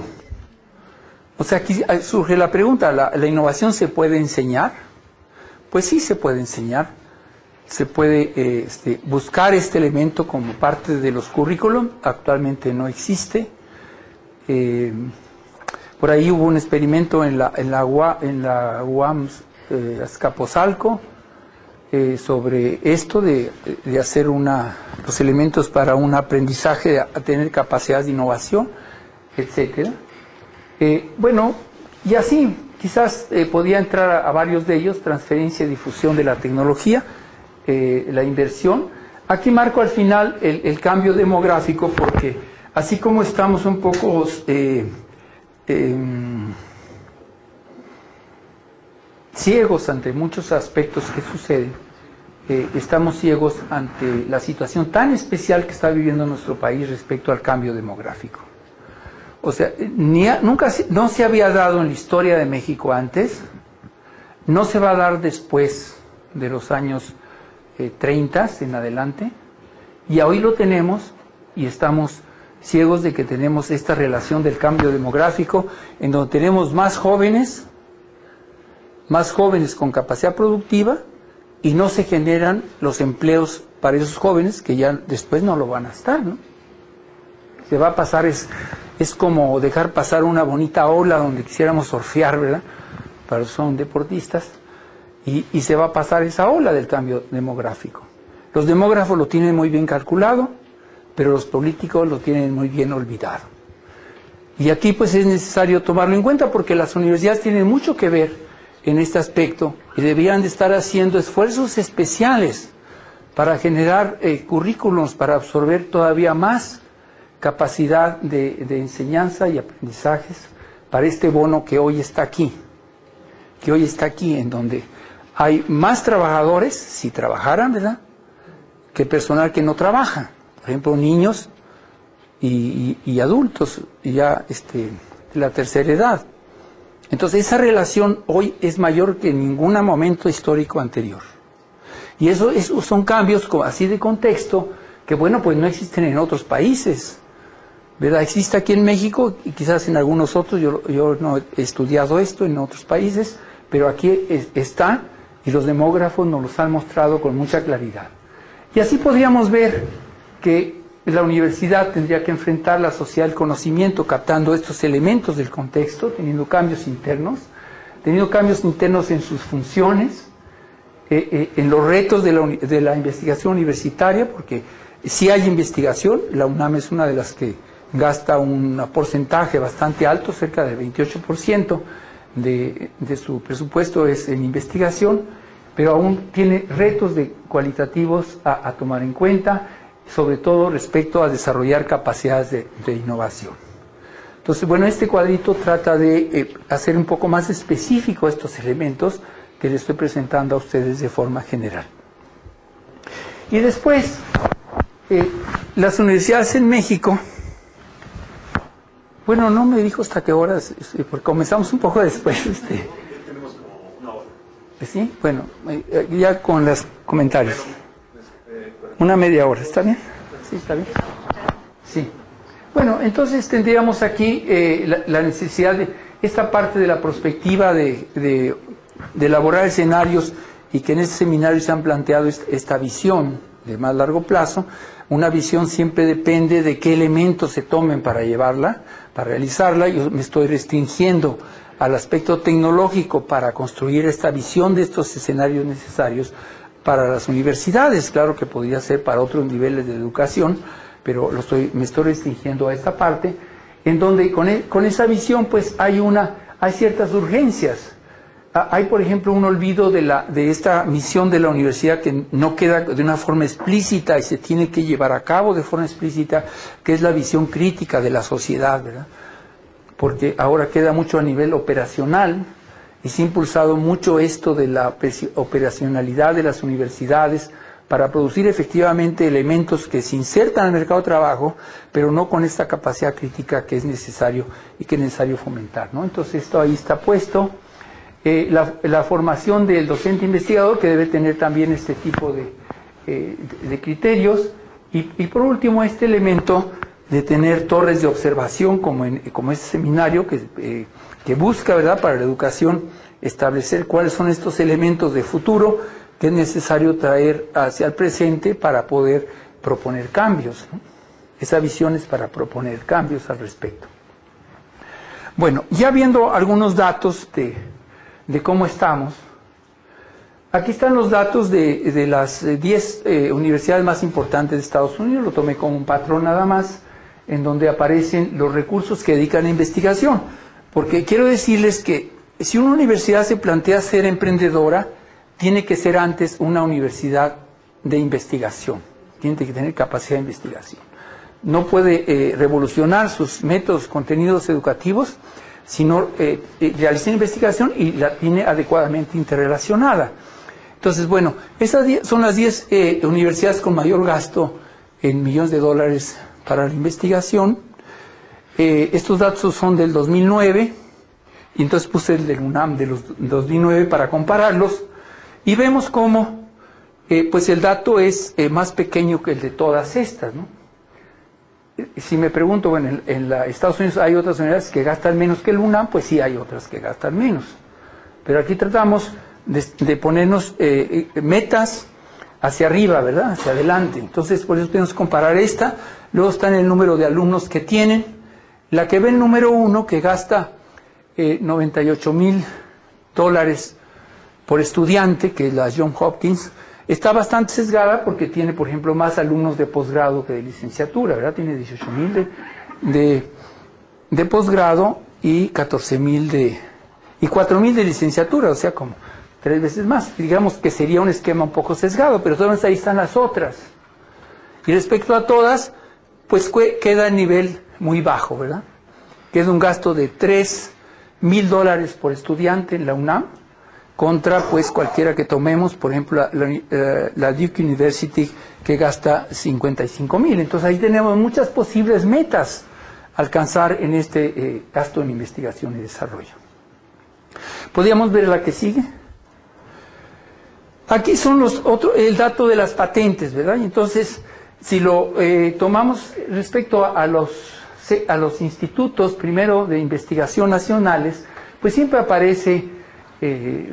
O sea, aquí surge la pregunta, ¿la, la innovación se puede enseñar? Pues sí se puede enseñar. Se puede eh, este, buscar este elemento como parte de los currículum. Actualmente no existe. Eh, por ahí hubo un experimento en la, en la, en la U A M eh, Azcapotzalco eh, sobre esto de, de hacer una, los elementos para un aprendizaje, a tener capacidades de innovación, etcétera. Eh, bueno, y así, quizás eh, podía entrar a, a varios de ellos: transferencia y difusión de la tecnología, eh, la inversión. Aquí marco al final el, el cambio demográfico, porque así como estamos un poco eh, eh, ciegos ante muchos aspectos que suceden, eh, estamos ciegos ante la situación tan especial que está viviendo nuestro país respecto al cambio demográfico. O sea, ni a, nunca se, no se había dado en la historia de México antes, no se va a dar después de los años eh, treinta en adelante, y hoy lo tenemos y estamos ciegos de que tenemos esta relación del cambio demográfico, en donde tenemos más jóvenes, más jóvenes con capacidad productiva, y no se generan los empleos para esos jóvenes que ya después no lo van a estar, ¿no? Se va a pasar, es, es como dejar pasar una bonita ola donde quisiéramos surfear, ¿verdad? Para los que son deportistas, y, y se va a pasar esa ola del cambio demográfico. Los demógrafos lo tienen muy bien calculado, pero los políticos lo tienen muy bien olvidado. Y aquí pues es necesario tomarlo en cuenta, porque las universidades tienen mucho que ver en este aspecto y deberían de estar haciendo esfuerzos especiales para generar eh, currículums, para absorber todavía más capacidad de, de enseñanza y aprendizajes para este bono que hoy está aquí, que hoy está aquí, en donde hay más trabajadores, si trabajaran, ¿verdad?, que personal que no trabaja. Por ejemplo, niños y, y, y adultos ya este, de la tercera edad. Entonces esa relación hoy es mayor que en ningún momento histórico anterior. Y eso, eso son cambios así de contexto que, bueno, pues no existen en otros países, ¿verdad? Existe aquí en México y quizás en algunos otros. Yo, yo no he estudiado esto en otros países, pero aquí es, está, y los demógrafos nos los han mostrado con mucha claridad. Y así podríamos ver que la universidad tendría que enfrentar la sociedad del conocimiento captando estos elementos del contexto, teniendo cambios internos, teniendo cambios internos en sus funciones, eh, eh, en los retos de la, de la investigación universitaria, porque si hay investigación, la UNAM es una de las que gasta un porcentaje bastante alto, cerca del veintiocho por ciento de, de su presupuesto es en investigación, pero aún tiene retos de cualitativos a, a tomar en cuenta, sobre todo respecto a desarrollar capacidades de, de innovación. Entonces, bueno, este cuadrito trata de eh, hacer un poco más específico estos elementos que les estoy presentando a ustedes de forma general. Y después, eh, las universidades en México, bueno, no me dijo hasta qué horas, porque comenzamos un poco después. Este, tenemos como una hora. ¿Sí? Bueno, eh, ya con los comentarios. Una media hora, ¿está bien? Sí, está bien. Sí. Bueno, entonces tendríamos aquí eh, la, la necesidad de esta parte de la perspectiva de, de, de elaborar escenarios, y que en este seminario se han planteado esta visión de más largo plazo. Una visión siempre depende de qué elementos se tomen para llevarla, para realizarla. Yo me estoy restringiendo al aspecto tecnológico para construir esta visión de estos escenarios necesarios para las universidades. Claro que podría ser para otros niveles de educación, pero lo estoy, me estoy restringiendo a esta parte, en donde con, el, con esa visión pues hay, una, hay ciertas urgencias. Hay, por ejemplo, un olvido de, la, de esta misión de la universidad que no queda de una forma explícita y se tiene que llevar a cabo de forma explícita, que es la visión crítica de la sociedad, ¿verdad? Porque ahora queda mucho a nivel operacional, y se ha impulsado mucho esto de la operacionalidad de las universidades para producir efectivamente elementos que se insertan al mercado de trabajo, pero no con esta capacidad crítica que es necesario y que es necesario fomentar, ¿no? Entonces esto ahí está puesto. Eh, la, la formación del docente investigador, que debe tener también este tipo de, eh, de criterios, y, y por último este elemento de tener torres de observación como, en, como este seminario que, eh, que busca, ¿verdad?, para la educación, establecer cuáles son estos elementos de futuro que es necesario traer hacia el presente para poder proponer cambios, ¿no? Esa visión es para proponer cambios al respecto. Bueno, ya viendo algunos datos de, de cómo estamos, aquí están los datos de, de las diez eh, universidades más importantes de Estados Unidos. Lo tomé como un patrón nada más, en donde aparecen los recursos que dedican a investigación. Porque quiero decirles que si una universidad se plantea ser emprendedora, tiene que ser antes una universidad de investigación, tiene que tener capacidad de investigación. No puede eh, revolucionar sus métodos, contenidos educativos, sino eh, eh, realizar investigación y la tiene adecuadamente interrelacionada. Entonces, bueno, esas son las diez eh, universidades con mayor gasto en millones de dólares para la investigación. Eh, estos datos son del dos mil nueve, y entonces puse el del UNAM de los dos mil nueve para compararlos, y vemos cómo eh, pues el dato es eh, más pequeño que el de todas estas, ¿no? Si me pregunto, bueno, en, en la, Estados Unidos hay otras universidades que gastan menos que el UNAM, pues sí hay otras que gastan menos. Pero aquí tratamos de, de ponernos eh, metas hacia arriba, ¿verdad? Hacia adelante. Entonces, por eso tenemos que comparar esta. Luego está en el número de alumnos que tienen. La que ve el número uno, que gasta eh, noventa y ocho mil dólares por estudiante, que es la Johns Hopkins, está bastante sesgada porque tiene, por ejemplo, más alumnos de posgrado que de licenciatura, ¿verdad? Tiene dieciocho mil de, de, de posgrado y catorce mil de... y cuatro mil de licenciatura, o sea, como tres veces más. Digamos que sería un esquema un poco sesgado, pero todas ahí están las otras. Y respecto a todas, pues queda el nivel muy bajo, ¿verdad? Que es un gasto de tres mil dólares por estudiante en la UNAM, contra pues cualquiera que tomemos, por ejemplo la, la, uh, la Duke University, que gasta cincuenta y cinco mil. Entonces ahí tenemos muchas posibles metas a alcanzar en este eh, gasto en investigación y desarrollo. ¿Podríamos ver la que sigue? Aquí son los otro, el dato de las patentes, ¿verdad? Y entonces, si lo eh, tomamos respecto a, a, los, a los institutos, primero de investigación nacionales, pues siempre aparece Eh,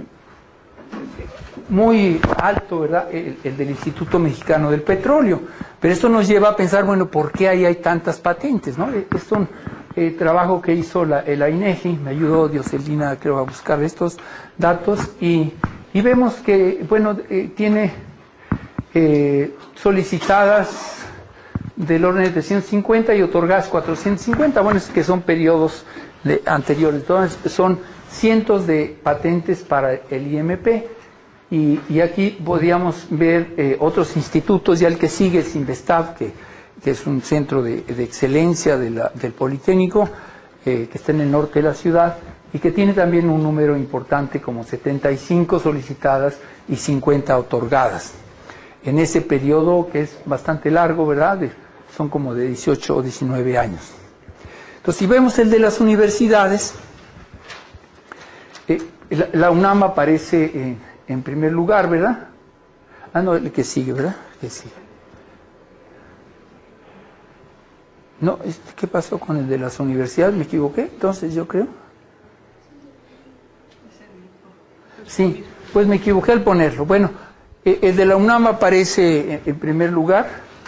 muy alto, ¿verdad? El, el del Instituto Mexicano del Petróleo. Pero esto nos lleva a pensar, bueno, ¿por qué ahí hay tantas patentes, no? Es un eh, trabajo que hizo la, la INEGI, me ayudó Dioselina, creo, a buscar estos datos, y, y vemos que, bueno, eh, tiene eh, solicitadas del orden de trescientos cincuenta y otorgadas cuatrocientos cincuenta, bueno, es que son periodos de, anteriores, entonces son cientos de patentes para el I M P, y, y aquí podríamos ver eh, otros institutos, ya el que sigue es Investav, que, que es un centro de, de excelencia de la, del Politécnico, eh, que está en el norte de la ciudad, y que tiene también un número importante, como setenta y cinco solicitadas y cincuenta otorgadas. En ese periodo, que es bastante largo, ¿verdad? De, son como de dieciocho o diecinueve años. Entonces, si vemos el de las universidades, Eh, la, la UNAM aparece eh, en primer lugar, ¿verdad? Ah, no, el que sigue, ¿verdad? Que sigue. No, ¿qué pasó con el de las universidades? ¿Me equivoqué? Entonces, yo creo. Sí, pues me equivoqué al ponerlo. Bueno, eh, el de la UNAM aparece en, en primer lugar.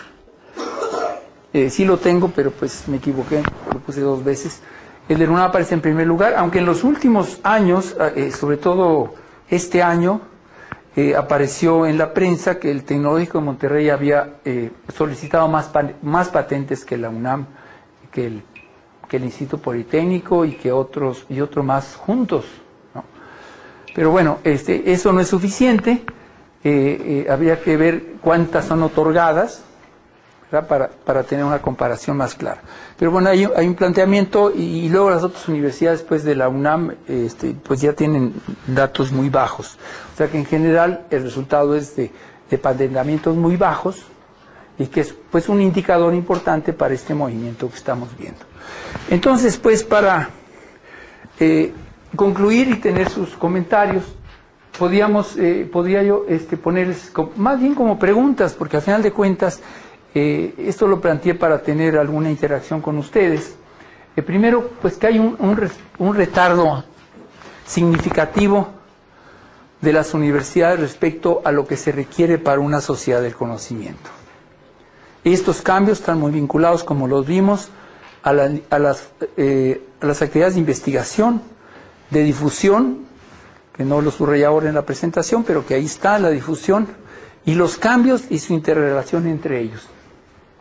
Eh, sí lo tengo, pero pues me equivoqué, lo puse dos veces. El de la UNAM aparece en primer lugar, aunque en los últimos años, eh, sobre todo este año, eh, apareció en la prensa que el Tecnológico de Monterrey había eh, solicitado más, más patentes que la UNAM, que el, que el Instituto Politécnico y que otros y otros más juntos, ¿no? Pero bueno, este, eso no es suficiente, eh, eh, habría que ver cuántas son otorgadas, Para, para tener una comparación más clara. Pero bueno, hay, hay un planteamiento, y, y luego las otras universidades pues de la UNAM este, pues ya tienen datos muy bajos. O sea que en general el resultado es de, de patentamientos muy bajos, y que es pues un indicador importante para este movimiento que estamos viendo. Entonces, pues para eh, concluir y tener sus comentarios, podríamos, eh, podría yo este, ponerles como, más bien como preguntas, porque al final de cuentas Eh, esto lo planteé para tener alguna interacción con ustedes. Eh, primero, pues que hay un, un, un retardo significativo de las universidades respecto a lo que se requiere para una sociedad del conocimiento. Estos cambios están muy vinculados, como los vimos, a, la, a, las, eh, a las actividades de investigación, de difusión, que no lo subrayé ahora en la presentación, pero que ahí está la difusión, y los cambios y su interrelación entre ellos.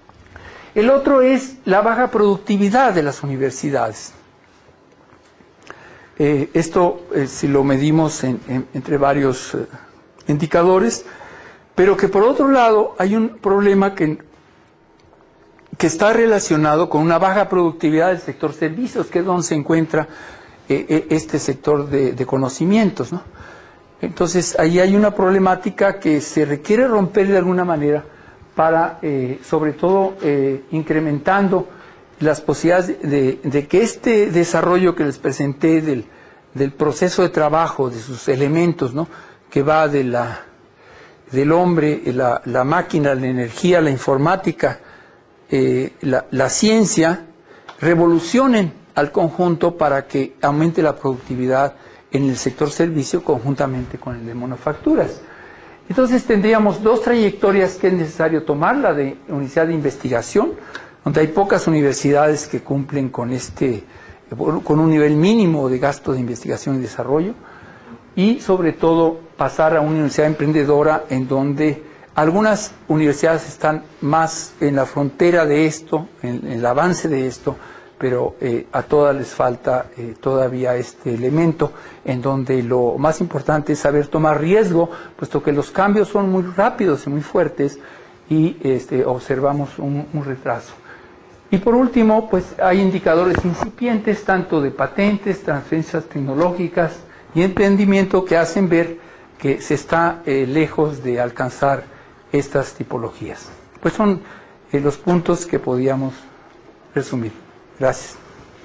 El otro es la baja productividad de las universidades. Eh, esto, eh, si lo medimos en, en, entre varios eh, indicadores, pero que por otro lado hay un problema que, que está relacionado con una baja productividad del sector servicios, que es donde se encuentra eh, este sector de, de conocimientos, ¿no? Entonces, ahí hay una problemática que se requiere romper de alguna manera para, eh, sobre todo, eh, incrementando las posibilidades de, de, de que este desarrollo que les presenté del, del proceso de trabajo, de sus elementos, ¿no?, que va de la, del hombre, la, la máquina, la energía, la informática, eh, la, la ciencia, revolucionen al conjunto para que aumente la productividad en el sector servicio conjuntamente con el de manufacturas. Entonces tendríamos dos trayectorias que es necesario tomar, la de universidad de investigación, donde hay pocas universidades que cumplen con este, con un nivel mínimo de gasto de investigación y desarrollo, y sobre todo pasar a una universidad emprendedora en donde algunas universidades están más en la frontera de esto, en, en el avance de esto, pero eh, a todas les falta eh, todavía este elemento en donde lo más importante es saber tomar riesgo, puesto que los cambios son muy rápidos y muy fuertes y este, observamos un, un retraso. Y por último, pues hay indicadores incipientes tanto de patentes, transferencias tecnológicas y emprendimiento que hacen ver que se está eh, lejos de alcanzar estas tipologías. Pues son eh, los puntos que podíamos resumir. Gracias.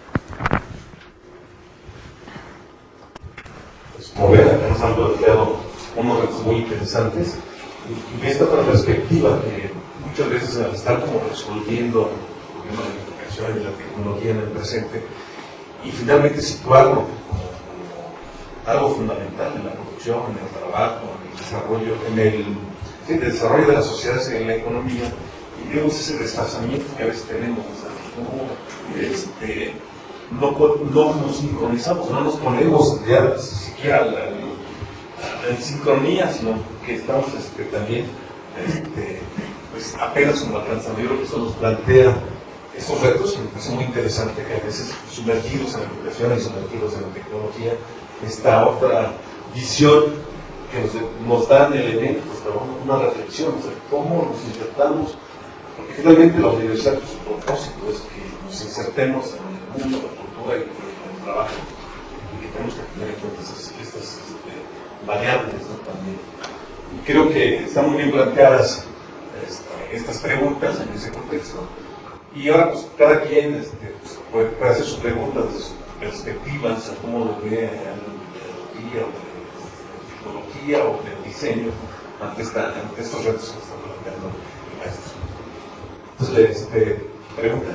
Pues, como ven, acá nos han planteado unos retos muy interesantes y esta otra perspectiva que muchas veces al estar como resolviendo el problema de la educación y la tecnología en el presente y finalmente situarlo como algo fundamental en la producción, en el trabajo, en el desarrollo, en el, en el desarrollo de las sociedades y en la economía, y vemos ese desfasamiento que a veces tenemos, o sea, cómo este, no, no nos sincronizamos, no nos ponemos ya siquiera la, la, en sincronía, sino que estamos este, también este, pues, apenas como alcanzando. Yo creo que eso nos plantea esos retos, y me parece muy interesante que a veces sumergidos en la educación y sumergidos en la tecnología, esta otra visión que nos, nos dan elementos para una reflexión, o sea, cómo nos insertamos, porque finalmente la universidad, su propósito es que nos insertemos en el mundo, la cultura y en el trabajo, y que tenemos que tener en cuenta estas, estas este, variables, ¿no?, también. Y creo que están muy bien planteadas este, estas preguntas en ese contexto, y ahora pues cada quien este, pues, puede, puede hacer sus preguntas de sus perspectivas, a cómo lo ve la tecnología o de tecnología o del diseño ante, esta, ante estos retos que están planteando el maestro. Entonces, este, ¿preguntas?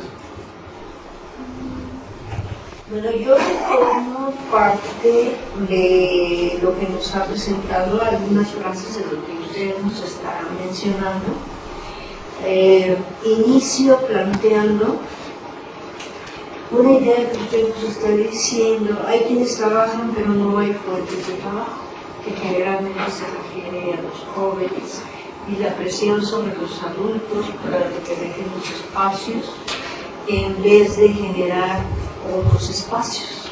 Bueno, yo retorno parte de lo que nos ha presentado, algunas frases de lo que ustedes nos están mencionando. Eh, inicio planteando una idea que usted nos está diciendo. Hay quienes trabajan pero no hay fuentes de trabajo, que generalmente se refiere a los jóvenes, y la presión sobre los adultos para que dejen los espacios en vez de generar otros espacios.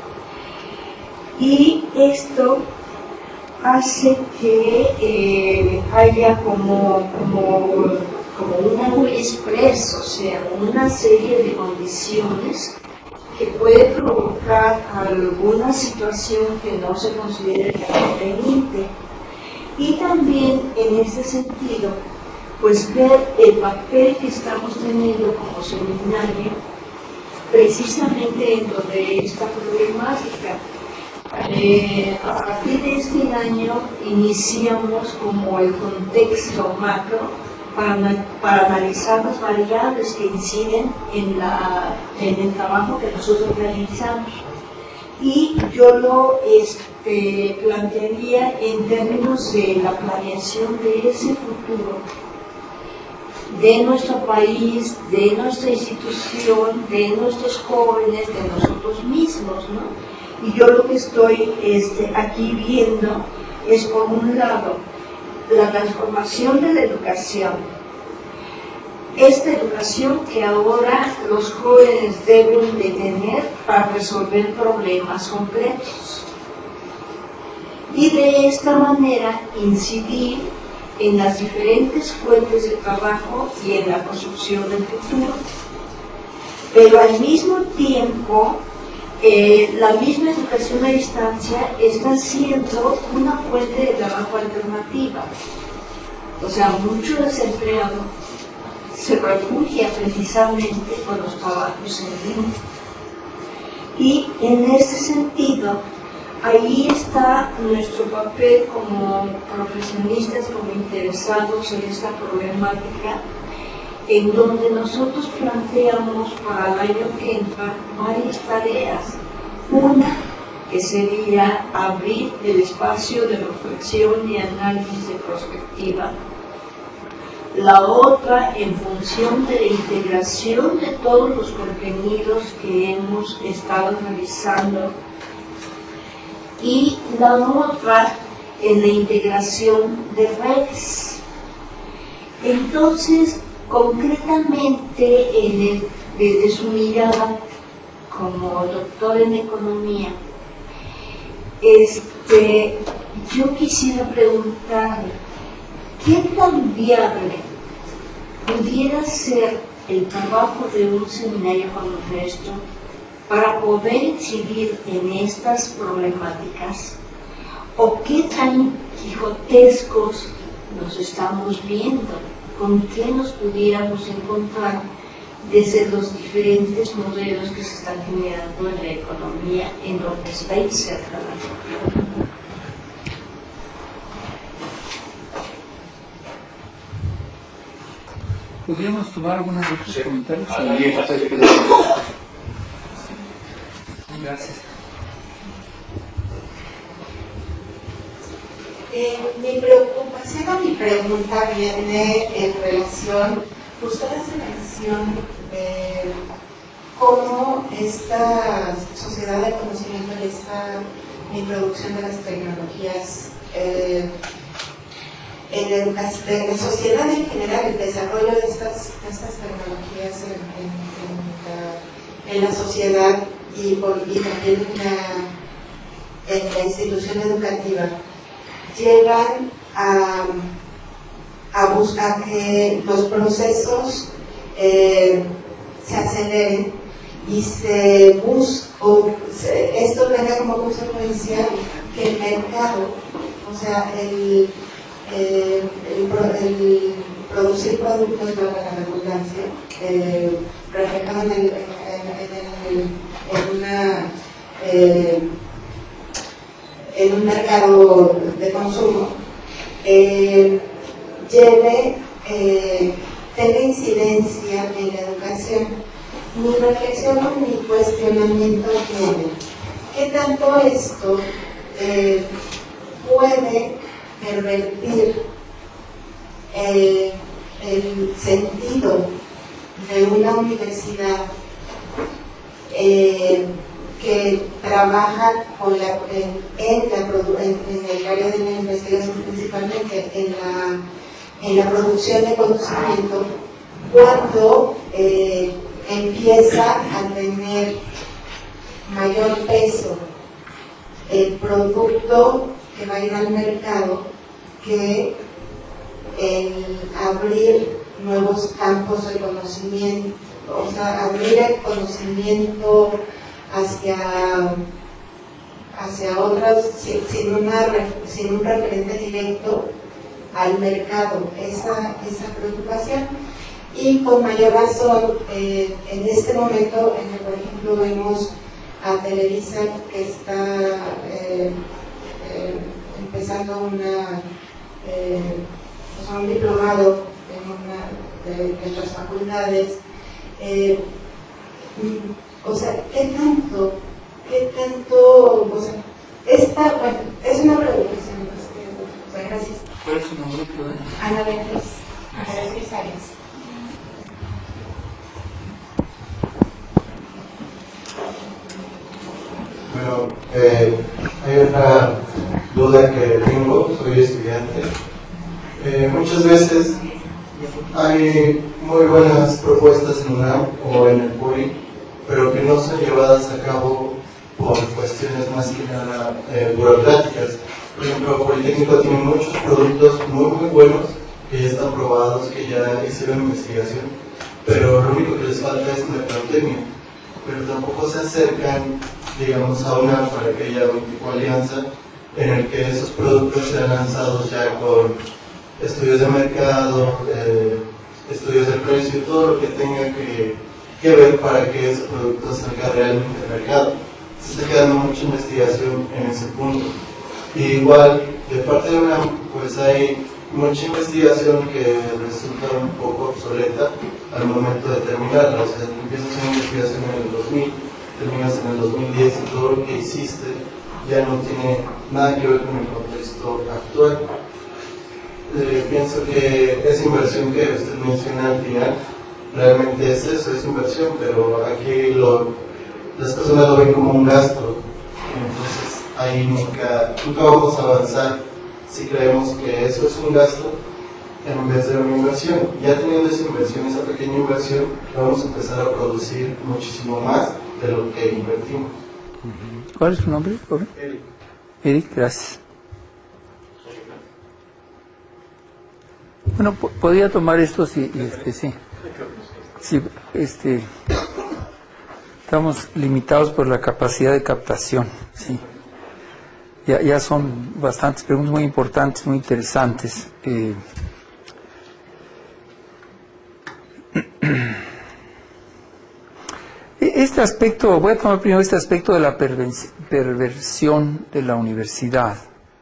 Y esto hace que eh, haya como, como, como un expreso, o sea, una serie de condiciones que puede provocar alguna situación que no se considere conveniente. Y también en este sentido, pues ver el papel que estamos teniendo como seminario precisamente dentro de esta problemática. Eh, a partir de este año iniciamos como el contexto macro para, para analizar las variables que inciden en, la, en el trabajo que nosotros realizamos. Y yo lo este, plantearía en términos de la planeación de ese futuro, de nuestro país, de nuestra institución, de nuestros jóvenes, de nosotros mismos, ¿no? Y yo lo que estoy este, aquí viendo es, por un lado, la transformación de la educación, esta educación que ahora los jóvenes deben de tener para resolver problemas concretos. Y de esta manera incidir en las diferentes fuentes de trabajo y en la construcción del futuro. Pero al mismo tiempo, eh, la misma educación a distancia está siendo una fuente de trabajo alternativa. O sea, mucho desempleado se refugia precisamente con los trabajos en línea. Y en este sentido, ahí está nuestro papel como profesionistas, como interesados en esta problemática, en donde nosotros planteamos para el año que entra varias tareas. Una, que sería abrir el espacio de reflexión y análisis de perspectiva. La otra, en función de la integración de todos los contenidos que hemos estado realizando. Y la otra, en la integración de redes. Entonces, concretamente, en el, desde su mirada como doctor en economía, este, yo quisiera preguntarle, ¿qué tan viable pudiera ser el trabajo de un seminario como nuestro para poder incidir en estas problemáticas? ¿O qué tan quijotescos nos estamos viendo? ¿Con qué nos pudiéramos encontrar desde los diferentes modelos que se están generando en la economía en donde está inserta la sociedad? ¿Podríamos tomar algunos otros Sí. comentarios? Ahí está. Gracias. Eh, mi preocupación o mi pregunta viene en relación, usted hace mención de cómo esta sociedad de conocimiento y esta introducción de las tecnologías eh, en la educación, de la sociedad en general, el desarrollo de estas, de estas tecnologías en, en, en, la, en la sociedad y, por, y también en la, en la institución educativa, llevan a, a buscar que los procesos eh, se aceleren y se busque, esto tenga como consecuencia que el mercado, o sea, el, el, el, el producir productos, para la redundancia, eh, reflejado en, el, en, en, en, una eh, en un mercado de consumo, eh, lleve, eh, tenga incidencia en la educación. Mi reflexión o mi cuestionamiento viene, ¿qué tanto esto eh, puede pervertir eh, el sentido de una universidad eh, que trabaja con la, en, en, la, en, en el área de la investigación, principalmente en la, en la producción de conocimiento, cuando eh, empieza a tener mayor peso el producto que va a ir al mercado que el abrir nuevos campos de conocimiento, o sea, abrir el conocimiento hacia, hacia otras, sin, sin, una, sin un referente directo al mercado, esa, esa preocupación. Y con mayor razón, eh, en este momento, en el, por ejemplo, vemos a Televisa que está eh, eh, empezando una, eh, o sea, un diplomado en una de nuestras facultades. Eh, o sea, ¿qué tanto? ¿Qué tanto? O sea, esta, bueno, es una preocupación. O sea, gracias. ¿Cuál es su nombre? Ana Beatriz, Ana Beatriz Arias. Bueno, eh, hay otra duda que tengo, soy estudiante. Eh, muchas veces Hay muy buenas propuestas en UNAM o en el PURI, pero que no son llevadas a cabo por cuestiones más que nada eh, burocráticas. Por ejemplo, Politécnico tiene muchos productos muy muy buenos que ya están probados, que ya hicieron investigación, pero lo único que les falta es mercadotecnia. Pero tampoco se acercan, digamos, a UNAM para que haya un tipo de alianza en el que esos productos sean lanzados ya con estudios de mercado, eh, estudios de precio y todo lo que tenga que, que ver para que ese producto salga realmente al mercado. Se está quedando mucha investigación en ese punto. Y igual, de parte de UNAM, pues hay mucha investigación que resulta un poco obsoleta al momento de terminarla. O sea, empiezas una investigación en el dos mil, terminas en el dos mil diez y todo lo que hiciste ya no tiene nada que ver con el contexto actual. Eh, pienso que esa inversión que usted menciona al final realmente es eso, es inversión, pero aquí lo, las personas lo ven como un gasto. Entonces ahí nunca, nunca vamos a avanzar si creemos que eso es un gasto en vez de una inversión. Ya teniendo esa inversión, esa pequeña inversión, vamos a empezar a producir muchísimo más de lo que invertimos. ¿Cuál es su nombre, joven? Eric. Eric, gracias. Bueno, podría tomar esto si, este, sí. Sí, este, estamos limitados por la capacidad de captación, sí. Ya, ya son bastantes preguntas muy importantes, muy interesantes. Eh, Este aspecto, voy a tomar primero este aspecto de la perversión de la universidad,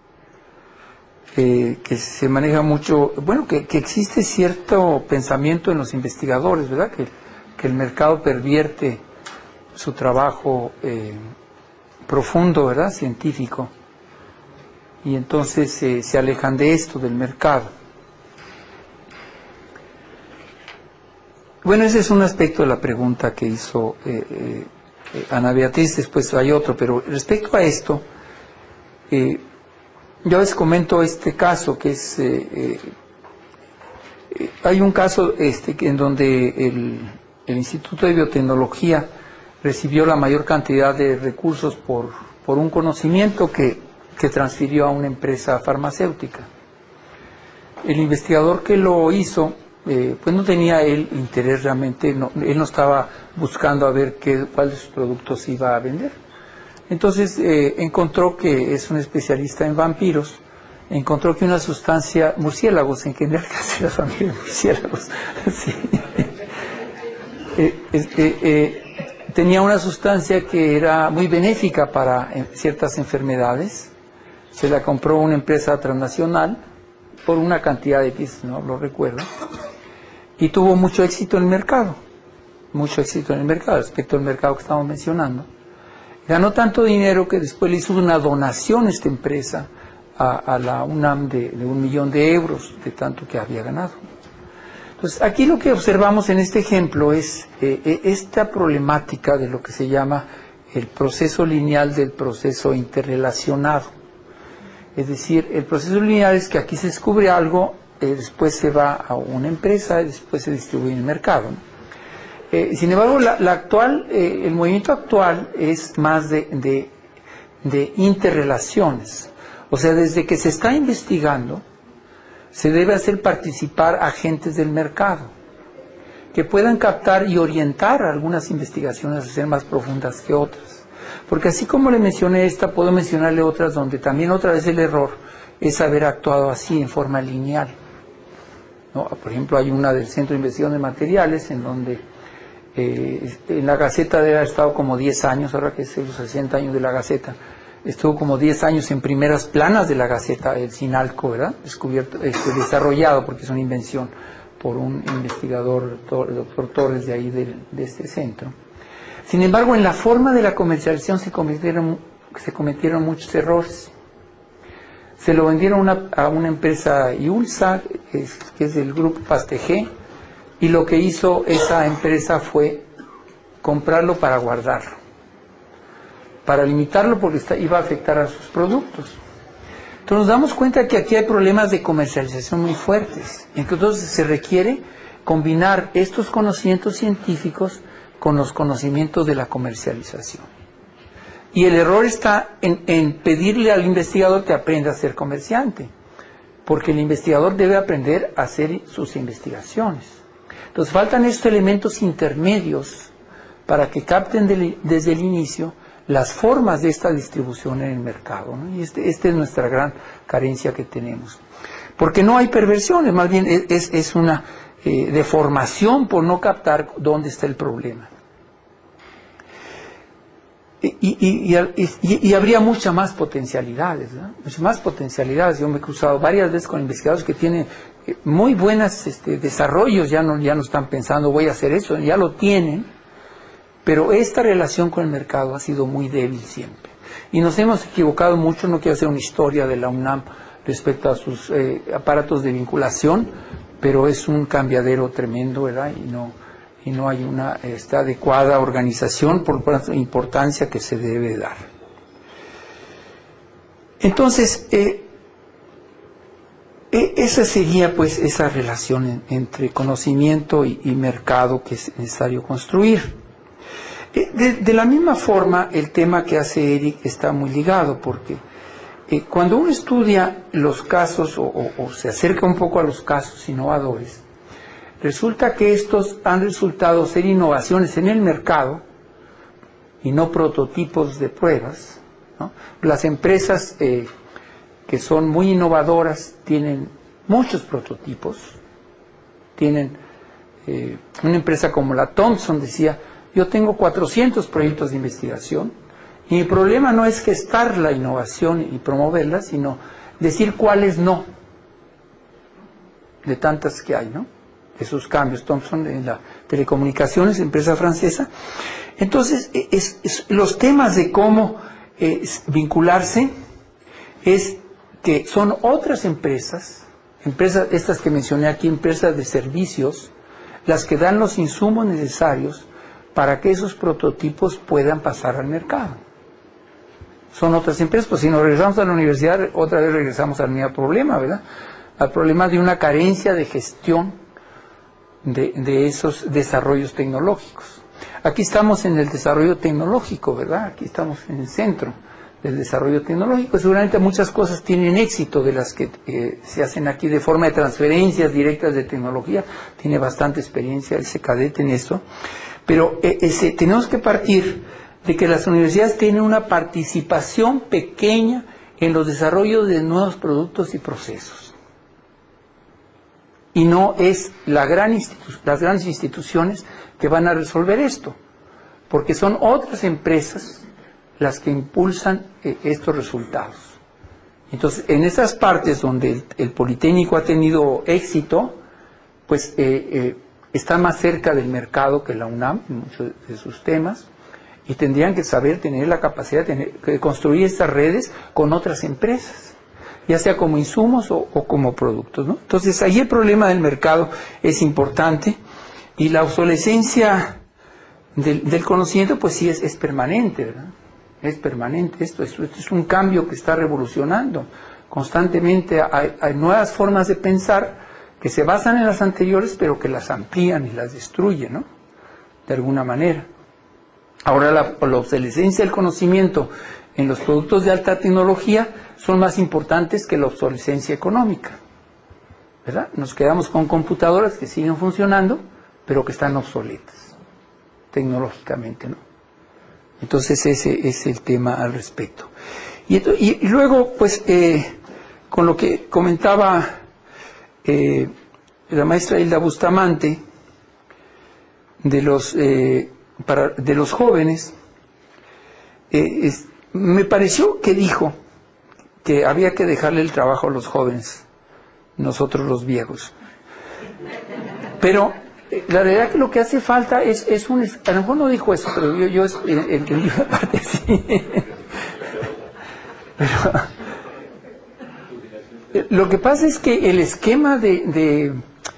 eh, que se maneja mucho, bueno, que, que existe cierto pensamiento en los investigadores, ¿verdad? Que, que el mercado pervierte su trabajo eh, profundo, ¿verdad? Científico, y entonces eh, se alejan de esto, del mercado. Bueno, ese es un aspecto de la pregunta que hizo eh, eh, Ana Beatriz, después hay otro, pero respecto a esto, eh, yo a veces comento este caso, que es, eh, eh, eh, hay un caso este, en donde el, el Instituto de Biotecnología recibió la mayor cantidad de recursos por, por un conocimiento que, que transfirió a una empresa farmacéutica. El investigador que lo hizo, Eh, pues no tenía él interés realmente, no, él no estaba buscando a ver qué, cuál de sus productos iba a vender. Entonces eh, encontró que es un especialista en vampiros, encontró que una sustancia, murciélagos en general, casi la familia de murciélagos, sí. eh, eh, eh, tenía una sustancia que era muy benéfica para ciertas enfermedades, se la compró una empresa transnacional por una cantidad de piezas, no lo recuerdo, y tuvo mucho éxito en el mercado, mucho éxito en el mercado, respecto al mercado que estamos mencionando. Ganó tanto dinero que después le hizo una donación a esta empresa, a, a la UNAM, de, de un millón de euros, de tanto que había ganado. Entonces, aquí lo que observamos en este ejemplo es eh, esta problemática de lo que se llama el proceso lineal del proceso interrelacionado. Es decir, el proceso lineal es que aquí se descubre algo, eh, después se va a una empresa, y después se distribuye en el mercado, ¿no? Eh, sin embargo, la, la actual, eh, el movimiento actual es más de, de, de interrelaciones. O sea, desde que se está investigando, se debe hacer participar agentes del mercado, que puedan captar y orientar algunas investigaciones a ser más profundas que otras. Porque así como le mencioné esta, puedo mencionarle otras donde también otra vez el error es haber actuado así, en forma lineal, ¿no? Por ejemplo, hay una del Centro de Investigación de Materiales, en donde eh, en la Gaceta debe haber estado como diez años, ahora que es los sesenta años de la Gaceta, estuvo como diez años en primeras planas de la Gaceta, el Sinalco, ¿verdad? Descubierto, este, desarrollado, porque es una invención, por un investigador, el doctor Torres, de ahí de, de este centro. Sin embargo, en la forma de la comercialización se cometieron, se cometieron muchos errores. Se lo vendieron una, a una empresa IULSA, que es, que es del grupo Pastegé, y lo que hizo esa empresa fue comprarlo para guardarlo, para limitarlo porque está, iba a afectar a sus productos. Entonces nos damos cuenta que aquí hay problemas de comercialización muy fuertes. Entonces se requiere combinar estos conocimientos científicos con los conocimientos de la comercialización. Y el error está en, en pedirle al investigador que aprenda a ser comerciante, porque el investigador debe aprender a hacer sus investigaciones. Entonces faltan estos elementos intermedios para que capten de, desde el inicio las formas de esta distribución en el mercado, ¿no? Y este, esta es nuestra gran carencia que tenemos. Porque no hay perversiones, más bien es, es una eh, deformación por no captar dónde está el problema. Y, y, y, y, y habría muchas más potencialidades, ¿no? Muchas más potencialidades. Yo me he cruzado varias veces con investigadores que tienen muy buenos este, desarrollos, ya no, ya no están pensando voy a hacer eso, ya lo tienen, pero esta relación con el mercado ha sido muy débil siempre. Y nos hemos equivocado mucho, no quiero hacer una historia de la UNAM respecto a sus eh, aparatos de vinculación, pero es un cambiadero tremendo, ¿verdad? Y no... y no hay una esta adecuada organización por la importancia que se debe dar. Entonces, eh, eh, esa sería pues esa relación en, entre conocimiento y, y mercado que es necesario construir. Eh, de, de la misma forma, el tema que hace Eric está muy ligado, porque eh, cuando uno estudia los casos o, o, o se acerca un poco a los casos innovadores, resulta que estos han resultado ser innovaciones en el mercado y no prototipos de pruebas, ¿no? Las empresas eh, que son muy innovadoras tienen muchos prototipos. Tienen eh, una empresa como la Thomson decía, yo tengo cuatrocientos proyectos de investigación y mi problema no es gestar la innovación y promoverla, sino decir cuáles no, de tantas que hay, ¿no? Esos cambios. Thomson en la telecomunicaciones, empresa francesa. Entonces, es, es, los temas de cómo eh, vincularse es que son otras empresas, empresas estas que mencioné aquí, empresas de servicios, las que dan los insumos necesarios para que esos prototipos puedan pasar al mercado. Son otras empresas, pues si nos regresamos a la universidad, otra vez regresamos al mismo problema, ¿verdad? Al problema de una carencia de gestión De, de esos desarrollos tecnológicos. Aquí estamos en el desarrollo tecnológico, ¿verdad? Aquí estamos en el centro del desarrollo tecnológico. Seguramente muchas cosas tienen éxito de las que eh, se hacen aquí de forma de transferencias directas de tecnología. Tiene bastante experiencia el SECADET en eso. Pero eh, ese, tenemos que partir de que las universidades tienen una participación pequeña en los desarrollos de nuevos productos y procesos. Y no es la gran las grandes instituciones que van a resolver esto, porque son otras empresas las que impulsan eh, estos resultados. Entonces, en esas partes donde el, el Politécnico ha tenido éxito, pues eh, eh, está más cerca del mercado que la UNAM en muchos de sus temas, y tendrían que saber tener la capacidad de, tener, de construir estas redes con otras empresas, ya sea como insumos o, o como productos, ¿no? Entonces, ahí el problema del mercado es importante, y la obsolescencia del, del conocimiento, pues sí es, es permanente, ¿verdad? Es permanente, esto, esto, esto es un cambio que está revolucionando constantemente. Hay, hay nuevas formas de pensar que se basan en las anteriores, pero que las amplían y las destruyen, ¿no? De alguna manera. Ahora, la, la obsolescencia del conocimiento en los productos de alta tecnología son más importantes que la obsolescencia económica, ¿verdad? Nos quedamos con computadoras que siguen funcionando, pero que están obsoletas, tecnológicamente, ¿no? Entonces ese es el tema al respecto. Y, y, y luego, pues, eh, con lo que comentaba eh, la maestra Hilda Bustamante, de los, eh, para, de los jóvenes, eh, es, me pareció que dijo que había que dejarle el trabajo a los jóvenes, nosotros los viejos. Pero eh, la realidad es que lo que hace falta es, es un... A lo mejor no dijo eso, pero yo, yo entendí una parte así. Pero, eh, lo que pasa es que el esquema de, de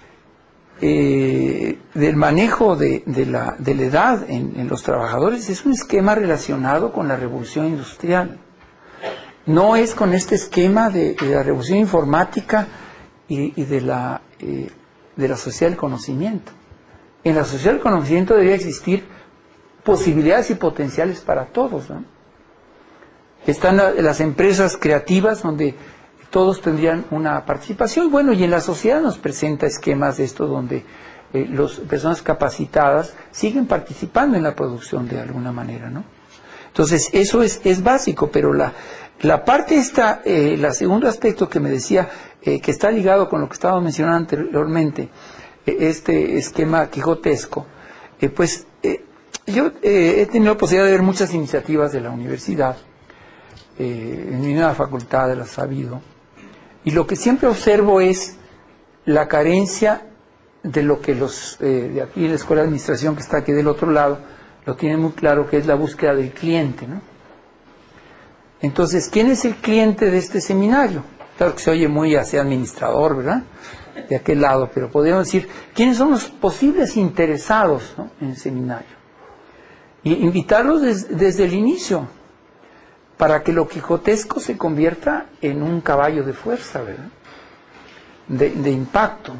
eh, del manejo de, de, la, de la edad en, en los trabajadores es un esquema relacionado con la revolución industrial. no es con este esquema de, de la revolución informática y, y de, la, eh, de la sociedad del conocimiento. En la sociedad del conocimiento debería existir posibilidades y potenciales para todos, ¿no? Están las empresas creativas donde todos tendrían una participación. Bueno, y en la sociedad nos presenta esquemas de esto donde eh, las personas capacitadas siguen participando en la producción de alguna manera, ¿no? Entonces, eso es, es básico, pero la, la parte esta, eh, el segundo aspecto que me decía, eh, que está ligado con lo que estaba mencionando anteriormente, eh, este esquema quijotesco, eh, pues eh, yo eh, he tenido la posibilidad de ver muchas iniciativas de la universidad, eh, en mi nueva facultad de la sabido, y lo que siempre observo es la carencia de lo que los eh, de aquí en la Escuela de Administración, que está aquí del otro lado, lo tienen muy claro, que es la búsqueda del cliente, ¿no? Entonces, ¿quién es el cliente de este seminario? Claro que se oye muy hacia administrador, ¿verdad? De aquel lado, pero podríamos decir, ¿quiénes son los posibles interesados, ¿no?, en el seminario? Y invitarlos des, desde el inicio, para que lo quijotesco se convierta en un caballo de fuerza, ¿verdad? De, de impacto.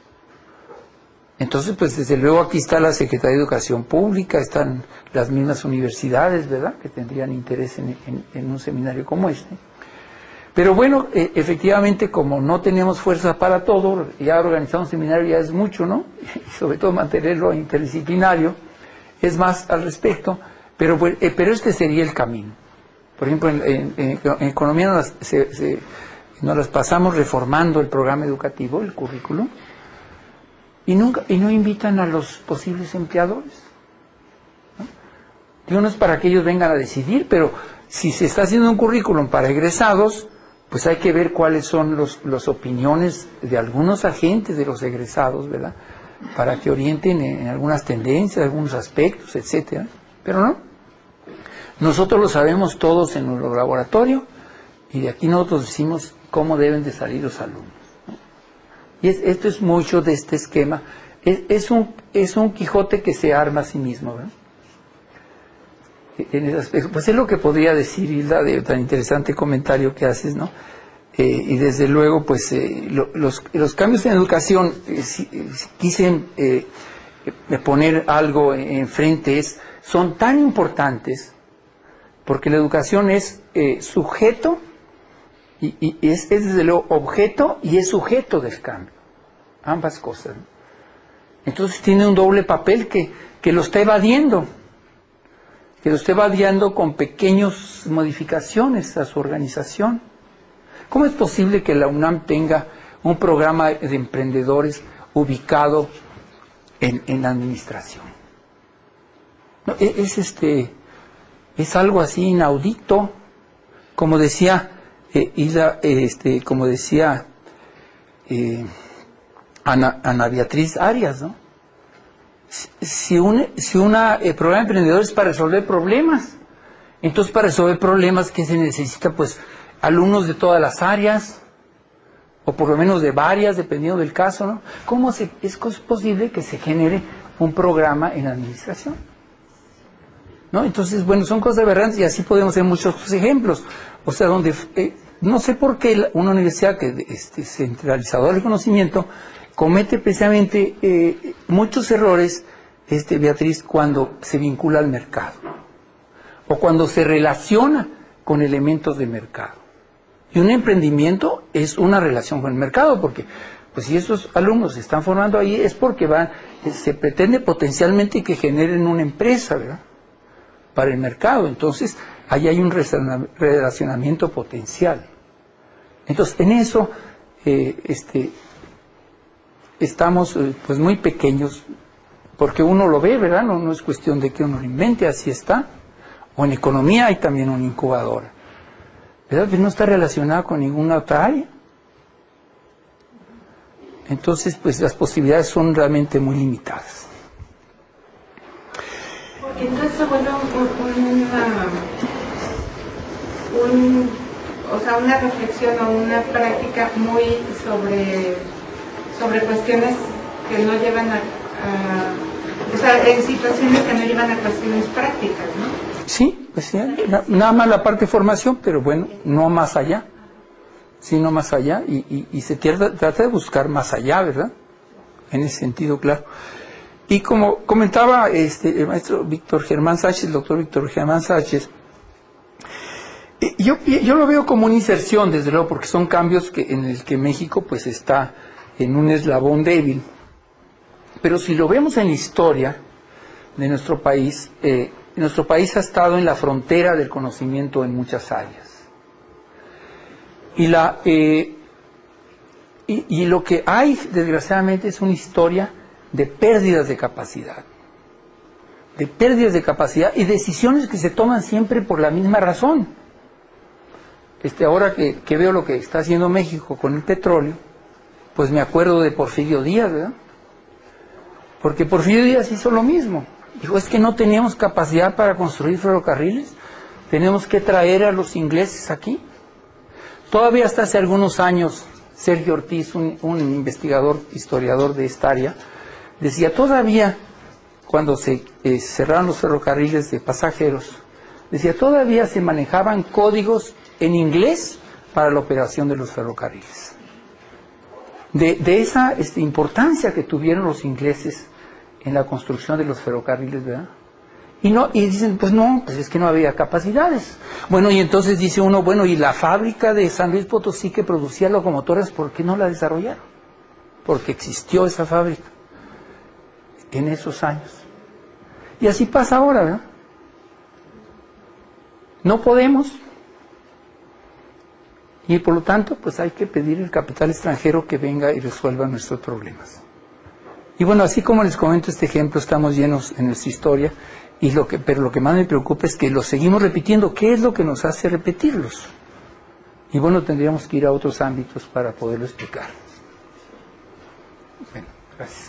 Entonces, pues desde luego aquí está la Secretaría de Educación Pública, están las mismas universidades, ¿verdad?, que tendrían interés en, en, en un seminario como este. Pero bueno, eh, efectivamente, como no tenemos fuerza para todo, ya organizar un seminario ya es mucho, ¿no? Y sobre todo mantenerlo interdisciplinario, es más al respecto, pero, eh, pero este sería el camino. Por ejemplo, en, en, en, en economía nos las, se, se, nos las pasamos reformando el programa educativo, el currículum, y nunca y no invitan a los posibles empleadores, ¿no? Digo, no es para que ellos vengan a decidir, pero si se está haciendo un currículum para egresados, pues hay que ver cuáles son los, las opiniones de algunos agentes de los egresados, ¿verdad?, para que orienten en, en algunas tendencias, algunos aspectos, etcétera. Pero no, nosotros lo sabemos todos en nuestro laboratorio, y de aquí nosotros decimos cómo deben de salir los alumnos. Y es, esto es mucho de este esquema. Es, es, un, es un Quijote que se arma a sí mismo, ¿verdad? En ese aspecto. Pues es lo que podría decir, Hilda, de tan interesante comentario que haces, ¿no? Eh, y desde luego, pues eh, lo, los, los cambios en educación, eh, si, si quise eh, poner algo enfrente, es, son tan importantes, porque la educación es eh, sujeto, y, y es, es desde luego objeto y es sujeto del cambio, ambas cosas, ¿no? Entonces tiene un doble papel que, que lo está evadiendo, que lo está evadiendo con pequeñas modificaciones a su organización. ¿Cómo es posible que la UNAM tenga un programa de emprendedores ubicado en, en la administración? No, es, es, este, es algo así inaudito, como decía Eh, Hilda, eh, este, como decía eh, Ana, Ana Beatriz Arias, ¿no? Si un si una eh, programa de emprendedores es para resolver problemas, entonces para resolver problemas, ¿qué se necesita? Pues alumnos de todas las áreas, o por lo menos de varias, dependiendo del caso, ¿no? ¿Cómo se, es posible que se genere un programa en administración? ¿No? Entonces, bueno, son cosas aberrantes, y así podemos hacer muchos ejemplos. O sea, donde eh, no sé por qué una universidad que este, centralizadora del conocimiento comete precisamente eh, muchos errores, este, Beatriz, cuando se vincula al mercado o cuando se relaciona con elementos de mercado. Y un emprendimiento es una relación con el mercado, porque pues si esos alumnos se están formando ahí es porque van, se pretende potencialmente que generen una empresa, ¿verdad?, para el mercado. Entonces ahí hay un relacionamiento potencial. Entonces en eso eh, este, estamos eh, pues muy pequeños, porque uno lo ve, ¿verdad? No, no es cuestión de que uno lo invente, así está. O en economía hay también una incubadora, ¿verdad? Pero no está relacionada con ninguna otra área. Entonces pues las posibilidades son realmente muy limitadas. Entonces, bueno, una, un, o sea, una reflexión o una práctica muy sobre, sobre cuestiones que no llevan a, a, o sea, en situaciones que no llevan a cuestiones prácticas, ¿no? Sí, pues sí, na- nada más la parte de formación, pero bueno, no más allá, sino más allá, y, y, y se trata, trata de buscar más allá, ¿verdad? En ese sentido, claro. Y como comentaba este, el maestro Víctor Germán Sánchez, el doctor Víctor Germán Sánchez, eh, yo, yo lo veo como una inserción, desde luego, porque son cambios que, en el que México pues está en un eslabón débil. Pero si lo vemos en la historia de nuestro país, eh, nuestro país ha estado en la frontera del conocimiento en muchas áreas. Y, la, eh, y, y lo que hay, desgraciadamente, es una historia de pérdidas de capacidad. De pérdidas de capacidad y decisiones que se toman siempre por la misma razón. Este, ahora que, que veo lo que está haciendo México con el petróleo, pues me acuerdo de Porfirio Díaz, ¿verdad? Porque Porfirio Díaz hizo lo mismo. Dijo, es que no teníamos capacidad para construir ferrocarriles, tenemos que traer a los ingleses aquí. Todavía hasta hace algunos años, Sergio Ortiz, un, un investigador, historiador de esta área, decía, todavía, cuando se eh, cerraron los ferrocarriles de pasajeros, decía, todavía se manejaban códigos en inglés para la operación de los ferrocarriles. De, de esa este, importancia que tuvieron los ingleses en la construcción de los ferrocarriles, ¿verdad? Y no, y dicen, pues no, pues es que no había capacidades. Bueno, y entonces dice uno, bueno, y la fábrica de San Luis Potosí que producía locomotoras, ¿por qué no la desarrollaron? Porque existió esa fábrica en esos años. Y así pasa ahora, ¿verdad? No podemos. Y por lo tanto, pues hay que pedir al capital extranjero que venga y resuelva nuestros problemas. Y bueno, así como les comento este ejemplo, estamos llenos en nuestra historia, y lo que, pero lo que más me preocupa es que lo seguimos repitiendo. ¿Qué es lo que nos hace repetirlos? Y bueno, tendríamos que ir a otros ámbitos para poderlo explicar. Bueno, gracias.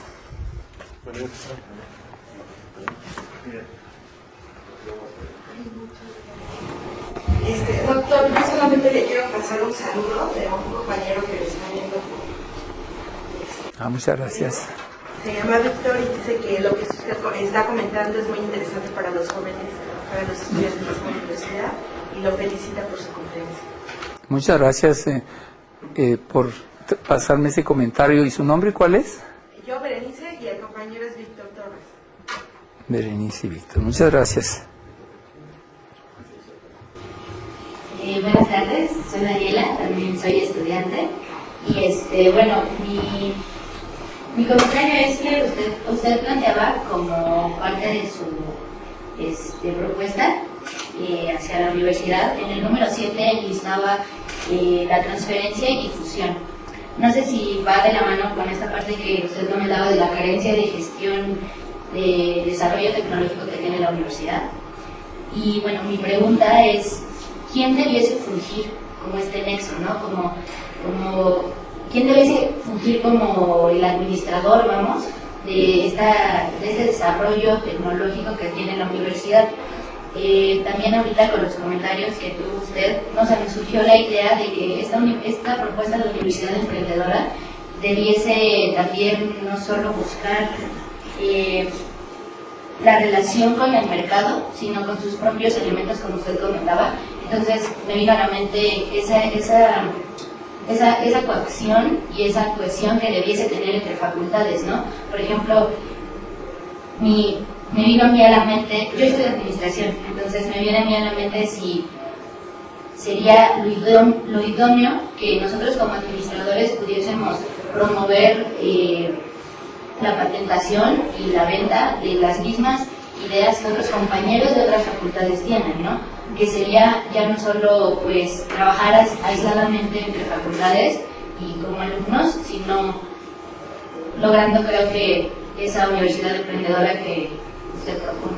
Este, doctor, yo solamente le quiero pasar un saludo de un compañero que le está viendo. Ah, muchas gracias. Se llama Víctor y dice que lo que usted está comentando es muy interesante para los jóvenes, para los estudiantes de la universidad, y lo felicita por su conferencia. Muchas gracias eh, eh, por pasarme ese comentario. ¿Y su nombre cuál es? Yo, Berenice, y el compañero es Víctor Torres. Berenice y Víctor. Muchas gracias. Eh, buenas tardes, soy Daniela, también soy estudiante. Y este, bueno, mi, mi comentario es que usted, usted planteaba como parte de su este, propuesta eh, hacia la universidad, en el número siete listaba eh, la transferencia y difusión. No sé si va de la mano con esta parte que usted comentaba de la carencia de gestión de desarrollo tecnológico que tiene la universidad. Y bueno, mi pregunta es, ¿quién debiese fungir como este nexo, ¿no? Como, como, ¿quién debiese fungir como el administrador, vamos, de, esta, de este desarrollo tecnológico que tiene la universidad? Eh, también ahorita con los comentarios que tuvo usted, nos surgió la idea de que esta, esta propuesta de la Universidad Emprendedora debiese también no solo buscar eh, la relación con el mercado, sino con sus propios elementos, como usted comentaba. Entonces me vino a la mente esa, esa, esa, esa coacción y esa cohesión que debiese tener entre facultades, ¿no? Por ejemplo, mi, me vino a mí a la mente, yo estudio administración, entonces me viene a mí a la mente si sería lo idóneo, lo idóneo que nosotros como administradores pudiésemos promover eh, la patentación y la venta de las mismas ideas que otros compañeros de otras facultades tienen, ¿no? Que sería ya no solo pues trabajar aisladamente entre facultades y como alumnos, sino logrando, creo que, esa universidad emprendedora que usted propone.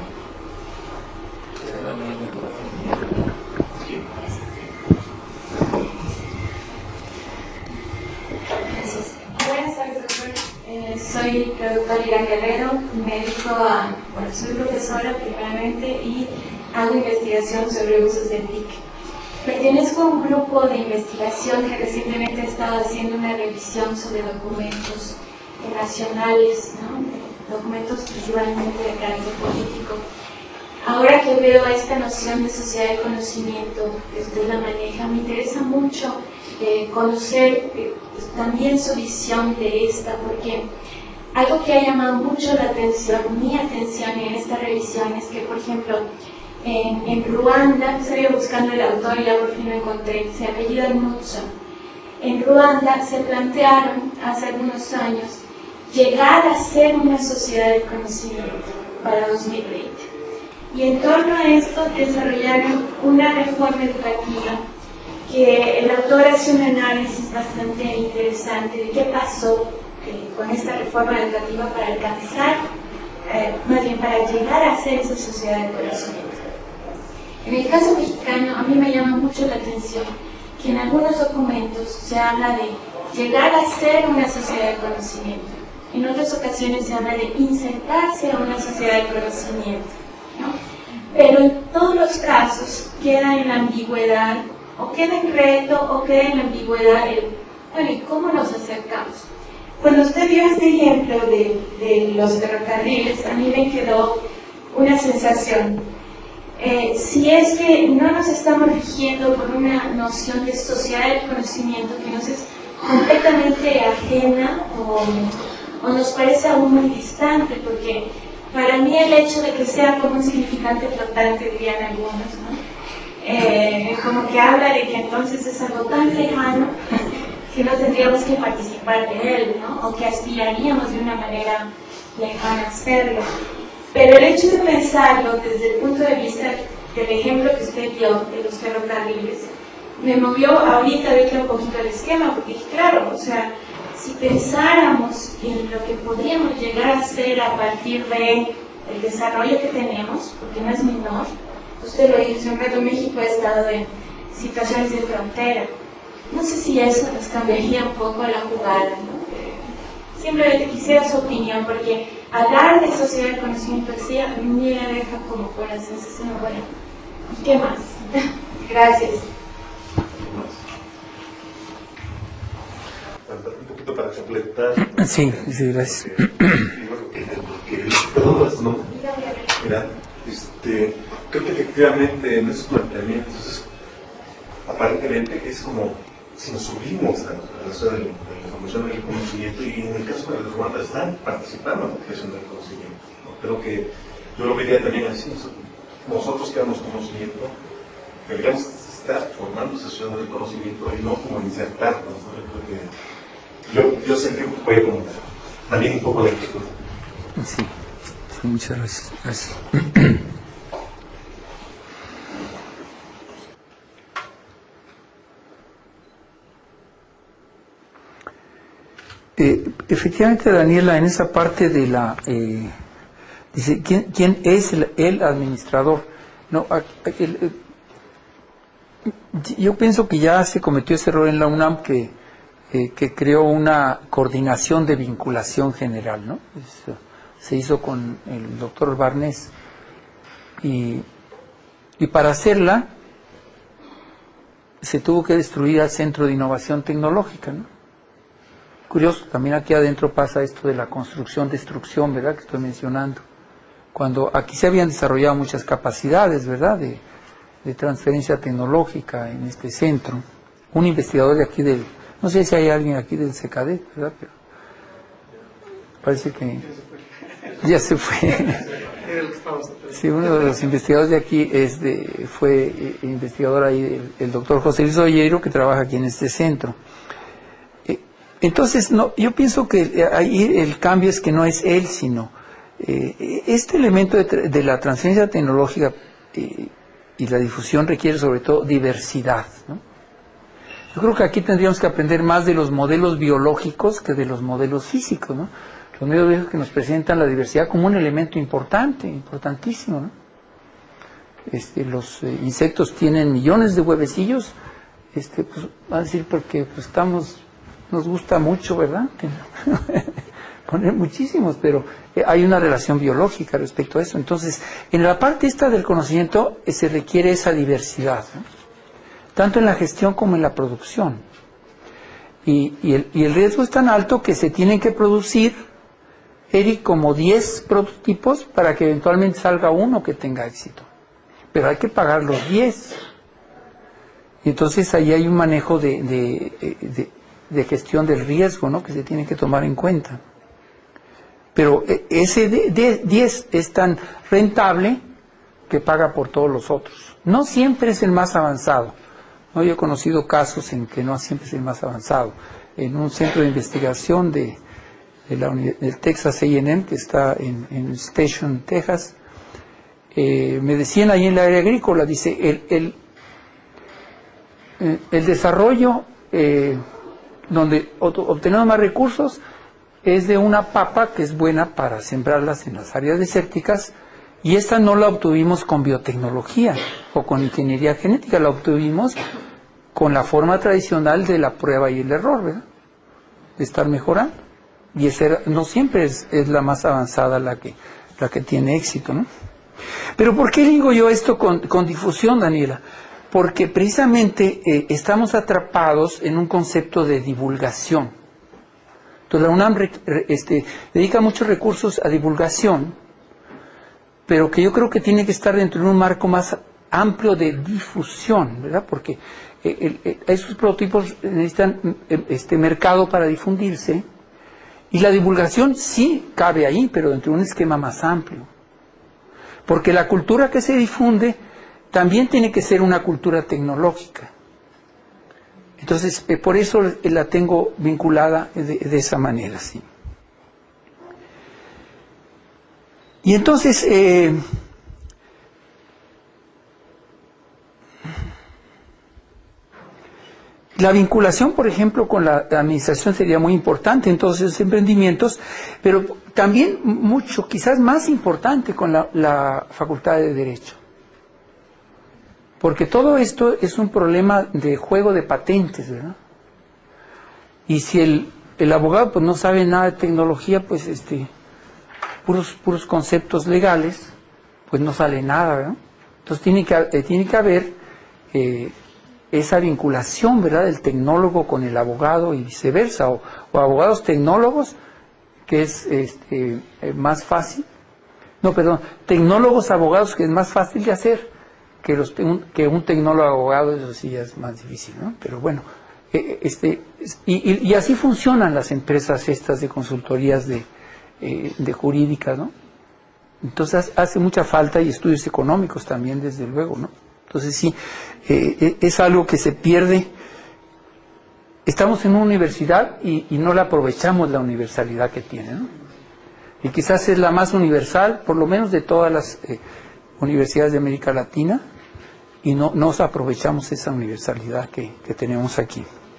Buenas tardes, doctor. Eh, soy la doctora Ira Guerrero, me dedico a, bueno, soy profesora primeramente y hago investigación sobre usos del T I C. Pertenezco a un grupo de investigación que recientemente ha estado haciendo una revisión sobre documentos nacionales, ¿no? Documentos principalmente de carácter político. ahora que veo esta noción de sociedad del conocimiento que usted la maneja, me interesa mucho eh, conocer eh, también su visión de esta, porque algo que ha llamado mucho la atención, mi atención en esta revisión es que, por ejemplo, en, en Ruanda, estaba buscando el autor y ya por fin lo encontré, se apellida Nutso. En Ruanda se plantearon hace algunos años llegar a ser una sociedad del conocimiento para dos mil veinte. Y en torno a esto desarrollaron una reforma educativa que el autor hace un análisis bastante interesante de qué pasó eh, con esta reforma educativa para alcanzar, eh, más bien para llegar a ser esa sociedad del conocimiento. En el caso mexicano, a mí me llama mucho la atención que en algunos documentos se habla de llegar a ser una sociedad del conocimiento. En otras ocasiones se habla de insertarse a una sociedad del conocimiento, ¿no? Pero en todos los casos queda en la ambigüedad, o queda en reto, o queda en la ambigüedad el, bueno, ¿y cómo nos acercamos? Cuando usted dio este ejemplo de, de los ferrocarriles, a mí me quedó una sensación. Eh, si es que no nos estamos rigiendo por una noción de sociedad del conocimiento que nos es completamente ajena o, o nos parece aún muy distante, porque para mí el hecho de que sea como un significante flotante, dirían algunos, ¿no? Eh, como que habla de que entonces es algo tan lejano que no tendríamos que participar de él, ¿no? O que aspiraríamos de una manera lejana a hacerlo. Pero el hecho de pensarlo desde el punto de vista del ejemplo que usted dio de los ferrocarriles, me movió ahorita de que un poquito el esquema, porque claro, o sea, si pensáramos en lo que podríamos llegar a hacer a partir del desarrollo que tenemos, porque no es menor, usted lo dijo, en Reto México ha estado en situaciones de frontera. No sé si eso nos cambiaría un poco la jugada, ¿no? Simplemente quisiera su opinión, porque hablar de sociedad del conocimiento así a mí me deja como con la sensación, bueno, ¿qué más? Gracias. Un poquito para completar. Sí, sí, gracias. Perdón, ¿no? Mira, este, creo que efectivamente en esos planteamientos, aparentemente es como si nos subimos a la esfera de la información del conocimiento, y en el caso de los Ruanda están participando en la creación del conocimiento, ¿no? Creo que yo lo vería también así. Nosotros que damos conocimiento deberíamos estar formando sociedad del conocimiento y no como insertarnos, ¿no? Yo creo que yo, yo sentí que fue como también un poco de inquietud. Sí, sí, muchas gracias. gracias. Eh, efectivamente, Daniela, en esa parte de la... Eh, dice, ¿quién, quién es el, el administrador? No, el, el, yo pienso que ya se cometió ese error en la UNAM que, eh, que creó una coordinación de vinculación general, ¿no? Eso se hizo con el doctor Barnés. Y, y para hacerla se tuvo que destruir al Centro de Innovación Tecnológica, ¿no? Curioso, también aquí adentro pasa esto de la construcción-destrucción, ¿verdad?, que estoy mencionando. Cuando aquí se habían desarrollado muchas capacidades, ¿verdad?, de, de transferencia tecnológica en este centro. Un investigador de aquí del, no sé si hay alguien aquí del C K D, ¿verdad?, pero parece que ya se fue. Sí, uno de los investigadores de aquí es de, fue eh, investigador ahí, el, el doctor José Luis Ollero, que trabaja aquí en este centro. Entonces, no, yo pienso que ahí el cambio es que no es él, sino eh, este elemento de, de la transferencia tecnológica eh, y la difusión requiere sobre todo diversidad, ¿no? Yo creo que aquí tendríamos que aprender más de los modelos biológicos que de los modelos físicos, ¿no? Los modelos biológicos que nos presentan la diversidad como un elemento importante, importantísimo, ¿no? Este, los eh, insectos tienen millones de huevecillos, este, pues, va a decir porque pues, estamos... nos gusta mucho, ¿verdad? Poner muchísimos, pero hay una relación biológica respecto a eso. Entonces, en la parte esta del conocimiento eh, se requiere esa diversidad, ¿no? Tanto en la gestión como en la producción. Y, y, el, y el riesgo es tan alto que se tienen que producir Eric, como diez prototipos para que eventualmente salga uno que tenga éxito. Pero hay que pagar los diez. Y entonces ahí hay un manejo de, de, de, de gestión del riesgo, ¿no?, que se tiene que tomar en cuenta. Pero ese diez es tan rentable que paga por todos los otros. No siempre es el más avanzado. No, yo he conocido casos en que no siempre es el más avanzado. En un centro de investigación de, de la del Texas A and M, que está en, en Station, Texas, eh, me decían ahí en el área agrícola, dice, el, el, el desarrollo eh, donde obtenemos más recursos es de una papa que es buena para sembrarlas en las áreas desérticas, y esta no la obtuvimos con biotecnología o con ingeniería genética, la obtuvimos con la forma tradicional de la prueba y el error, ¿verdad?, de estar mejorando. Y esa no siempre es, es la más avanzada la que, la que tiene éxito, ¿no? Pero ¿por qué digo yo esto con, con difusión, Daniela? Porque precisamente eh, estamos atrapados en un concepto de divulgación. Entonces la UNAM este, dedica muchos recursos a divulgación, pero que yo creo que tiene que estar dentro de un marco más amplio de difusión, ¿verdad? Porque eh, el, el, esos prototipos necesitan este mercado para difundirse, y la divulgación sí cabe ahí, pero dentro de un esquema más amplio. Porque la cultura que se difunde también tiene que ser una cultura tecnológica. Entonces, eh, por eso la tengo vinculada de, de esa manera, sí. Y entonces, eh, la vinculación, por ejemplo, con la administración sería muy importante en todos esos emprendimientos, pero también mucho, quizás más importante, con la, la Facultad de Derecho. Porque todo esto es un problema de juego de patentes, ¿verdad? Y si el, el abogado pues no sabe nada de tecnología, pues este puros, puros conceptos legales, pues no sale nada, ¿verdad? Entonces tiene que, eh, tiene que haber eh, esa vinculación, ¿verdad?, del tecnólogo con el abogado y viceversa, o, o abogados tecnólogos, que es este, eh, más fácil, no, perdón, tecnólogos abogados, que es más fácil de hacer, que, los, un, que un tecnólogo abogado, eso sí es más difícil, ¿no? Pero bueno, eh, este, y, y, y así funcionan las empresas estas de consultorías de, eh, de jurídicas, ¿no? Entonces hace mucha falta, y estudios económicos también, desde luego, ¿no? Entonces sí, eh, es algo que se pierde. Estamos en una universidad y, y no la aprovechamos, la universalidad que tiene, ¿no? Y quizás es la más universal, por lo menos de todas las eh, universidades de América Latina, y no nos aprovechamos esa universalidad que, que tenemos aquí.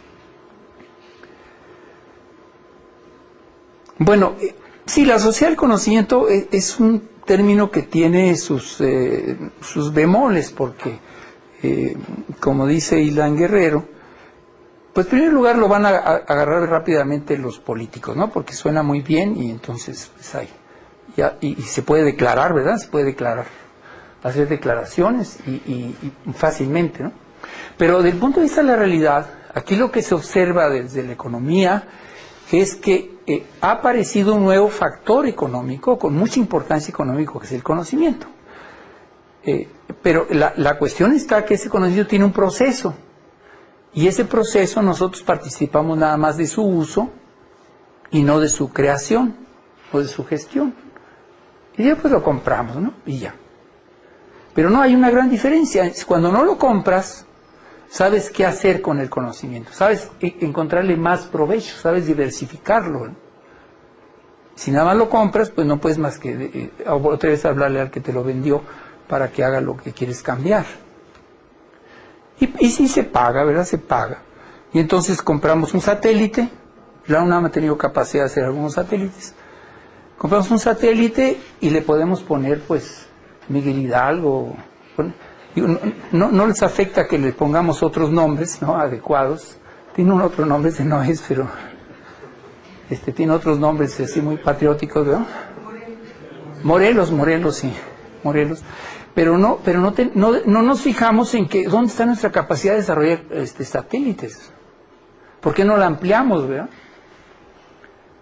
Bueno, eh, sí, la sociedad del conocimiento es, es un término que tiene sus, eh, sus bemoles, porque, eh, como dice Ilan Guerrero, pues en primer lugar lo van a, a agarrar rápidamente los políticos, ¿no? Porque suena muy bien, y entonces pues hay, ya, y, y se puede declarar, ¿verdad? Se puede declarar, hacer declaraciones y, y, y fácilmente, ¿no? Pero desde el punto de vista de la realidad, aquí lo que se observa desde la economía es que eh, ha aparecido un nuevo factor económico con mucha importancia económica, que es el conocimiento. Eh, pero la, la cuestión está que ese conocimiento tiene un proceso, y ese proceso nosotros participamos nada más de su uso y no de su creación o de su gestión. Y ya pues lo compramos, ¿no? Y ya. Pero no, hay una gran diferencia. Cuando no lo compras, sabes qué hacer con el conocimiento, sabes encontrarle más provecho, sabes diversificarlo, ¿no? Si nada más lo compras, pues no puedes más que eh, otra vez hablarle al que te lo vendió para que haga lo que quieres cambiar. Y, y sí se paga, ¿verdad? Se paga. Y entonces compramos un satélite. La UNAM ha tenido capacidad de hacer algunos satélites. Compramos un satélite y le podemos poner, pues, Miguel Hidalgo. No, no, no les afecta que le pongamos otros nombres, ¿no?, adecuados. Tiene un otro nombre, ese no es, pero este tiene otros nombres así muy patrióticos, ¿verdad? Morelos, Morelos, sí, Morelos. Pero no, pero no, te, no, no nos fijamos en que dónde está nuestra capacidad de desarrollar este, satélites. ¿Por qué no la ampliamos, verdad?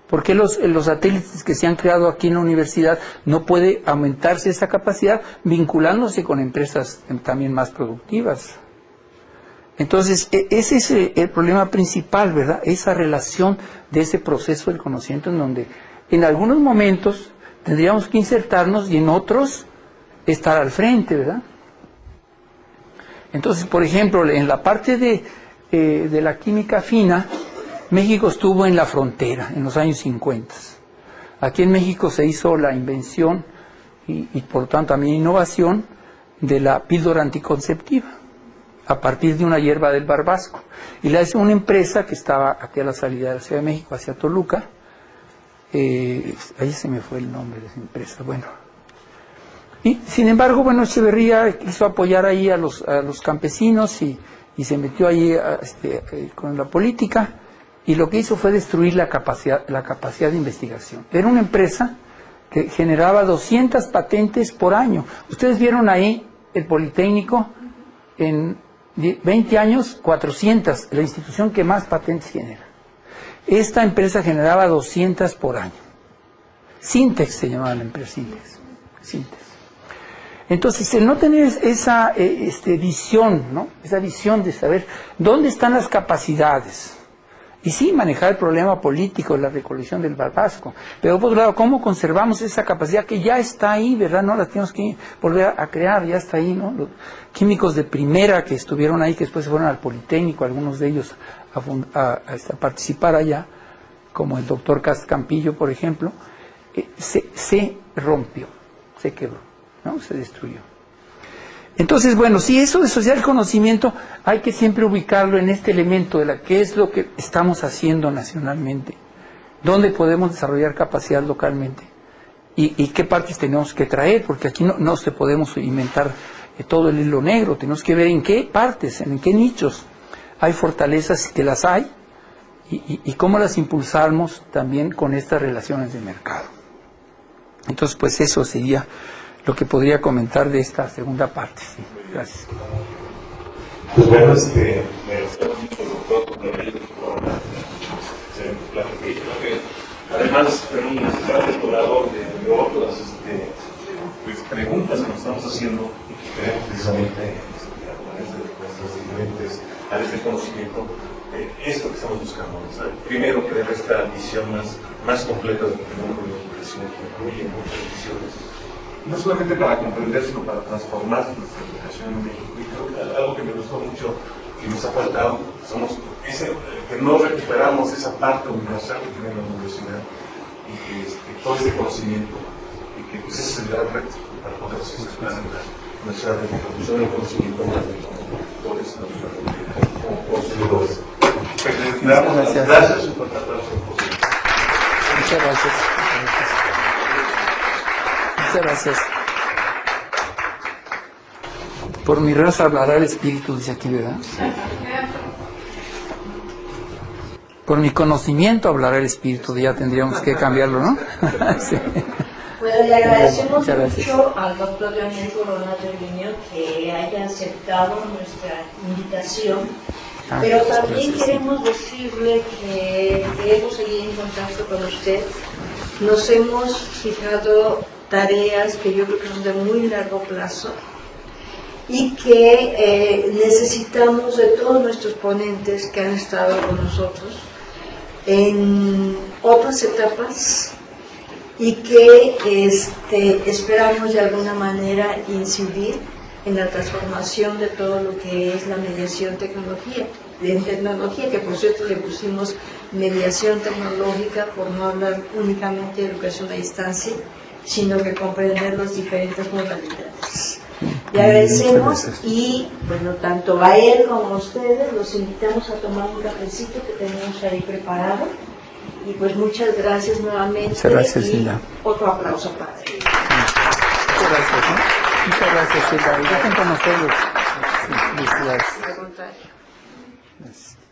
¿Por qué los, los satélites que se han creado aquí en la universidad no puede aumentarse esa capacidad vinculándose con empresas también más productivas? Entonces, ese es el problema principal, ¿verdad? Esa relación de ese proceso del conocimiento en donde en algunos momentos tendríamos que insertarnos y en otros estar al frente, ¿verdad? Entonces, por ejemplo, en la parte de, eh, de la química fina, México estuvo en la frontera en los años cincuenta. Aquí en México se hizo la invención y, y por lo tanto también innovación de la píldora anticonceptiva a partir de una hierba del barbasco. Y la hizo una empresa que estaba aquí a la salida de la Ciudad de México, hacia Toluca. Eh, ahí se me fue el nombre de esa empresa. Bueno. Y sin embargo, bueno, Echeverría quiso apoyar ahí a los, a los campesinos y, y se metió ahí a, este, con la política. Y lo que hizo fue destruir la capacidad, la capacidad de investigación. Era una empresa que generaba doscientas patentes por año. Ustedes vieron ahí el Politécnico en veinte años, cuatrocientas, la institución que más patentes genera. Esta empresa generaba doscientas por año. Sintex se llamaba la empresa, Sintex. Sintex. Entonces, el no tener esa eh, este, visión, ¿no? Esa visión de saber dónde están las capacidades. Y sí, manejar el problema político de la recolección del barbasco. Pero por otro lado, ¿cómo conservamos esa capacidad que ya está ahí, verdad? No la tenemos que volver a crear, ya está ahí, ¿no? Los químicos de primera que estuvieron ahí, que después se fueron al Politécnico, algunos de ellos a, a, a, a participar allá, como el doctor Campillo, por ejemplo, eh, se, se rompió, se quebró, ¿no? Se destruyó. Entonces, bueno, si eso de sociedad del conocimiento hay que siempre ubicarlo en este elemento de la que es lo que estamos haciendo nacionalmente, dónde podemos desarrollar capacidad localmente y, y qué partes tenemos que traer, porque aquí no, no se podemos inventar eh, todo el hilo negro, tenemos que ver en qué partes, en qué nichos hay fortalezas que las hay y, y, y cómo las impulsamos también con estas relaciones de mercado. Entonces, pues eso sería lo que podría comentar de esta segunda parte. Sí, gracias. Pues bueno, este, me gusta mucho, doctor, por el excelente plática. Creo que además fue un excelente explorador de, de otras este, pues, preguntas que nos estamos haciendo y que queremos precisamente este, a través de nuestras diferentes áreas de conocimiento, eh, esto que estamos buscando. O sea, primero, crear esta visión más, más completa del fenómeno de la educación que incluye muchas visiones. No solamente para comprender, sino para transformar nuestra educación en México. Y creo que algo que me gustó mucho y nos ha faltado, somos ese, que no recuperamos esa parte universal que tiene la universidad y que este, todo ese conocimiento y que pues, ese es el gran reto para poder gestionar nuestra reproducción del conocimiento más de conductores, como construidores. Gracias. Gracias por tratar de ser posible. Muchas gracias. Muchas gracias. Por mi raza hablará el espíritu, dice aquí, ¿verdad? Por mi conocimiento hablará el espíritu, ya tendríamos que cambiarlo, ¿no? Sí. Bueno, le agradecemos mucho al doctor Leonel Corona Treviño que haya aceptado nuestra invitación, ah, pero también gracias, queremos sí. decirle que queremos seguir en contacto con usted. Nos hemos fijado tareas que yo creo que son de muy largo plazo y que eh, necesitamos de todos nuestros ponentes que han estado con nosotros en otras etapas y que este, esperamos de alguna manera incidir en la transformación de todo lo que es la mediación tecnología, de tecnología, que por cierto le pusimos mediación tecnológica por no hablar únicamente de educación a distancia, sino que comprender las diferentes modalidades. Le agradecemos y, bueno, tanto a él como a ustedes los invitamos a tomar un cafecito que tenemos ahí preparado. Y pues muchas gracias nuevamente. Muchas gracias, y Silvia. Otro aplauso para él. Muchas gracias, ¿no? Muchas gracias, Silvia. Dejen conocerlos. Sí, felicidades. Al contrario. Gracias.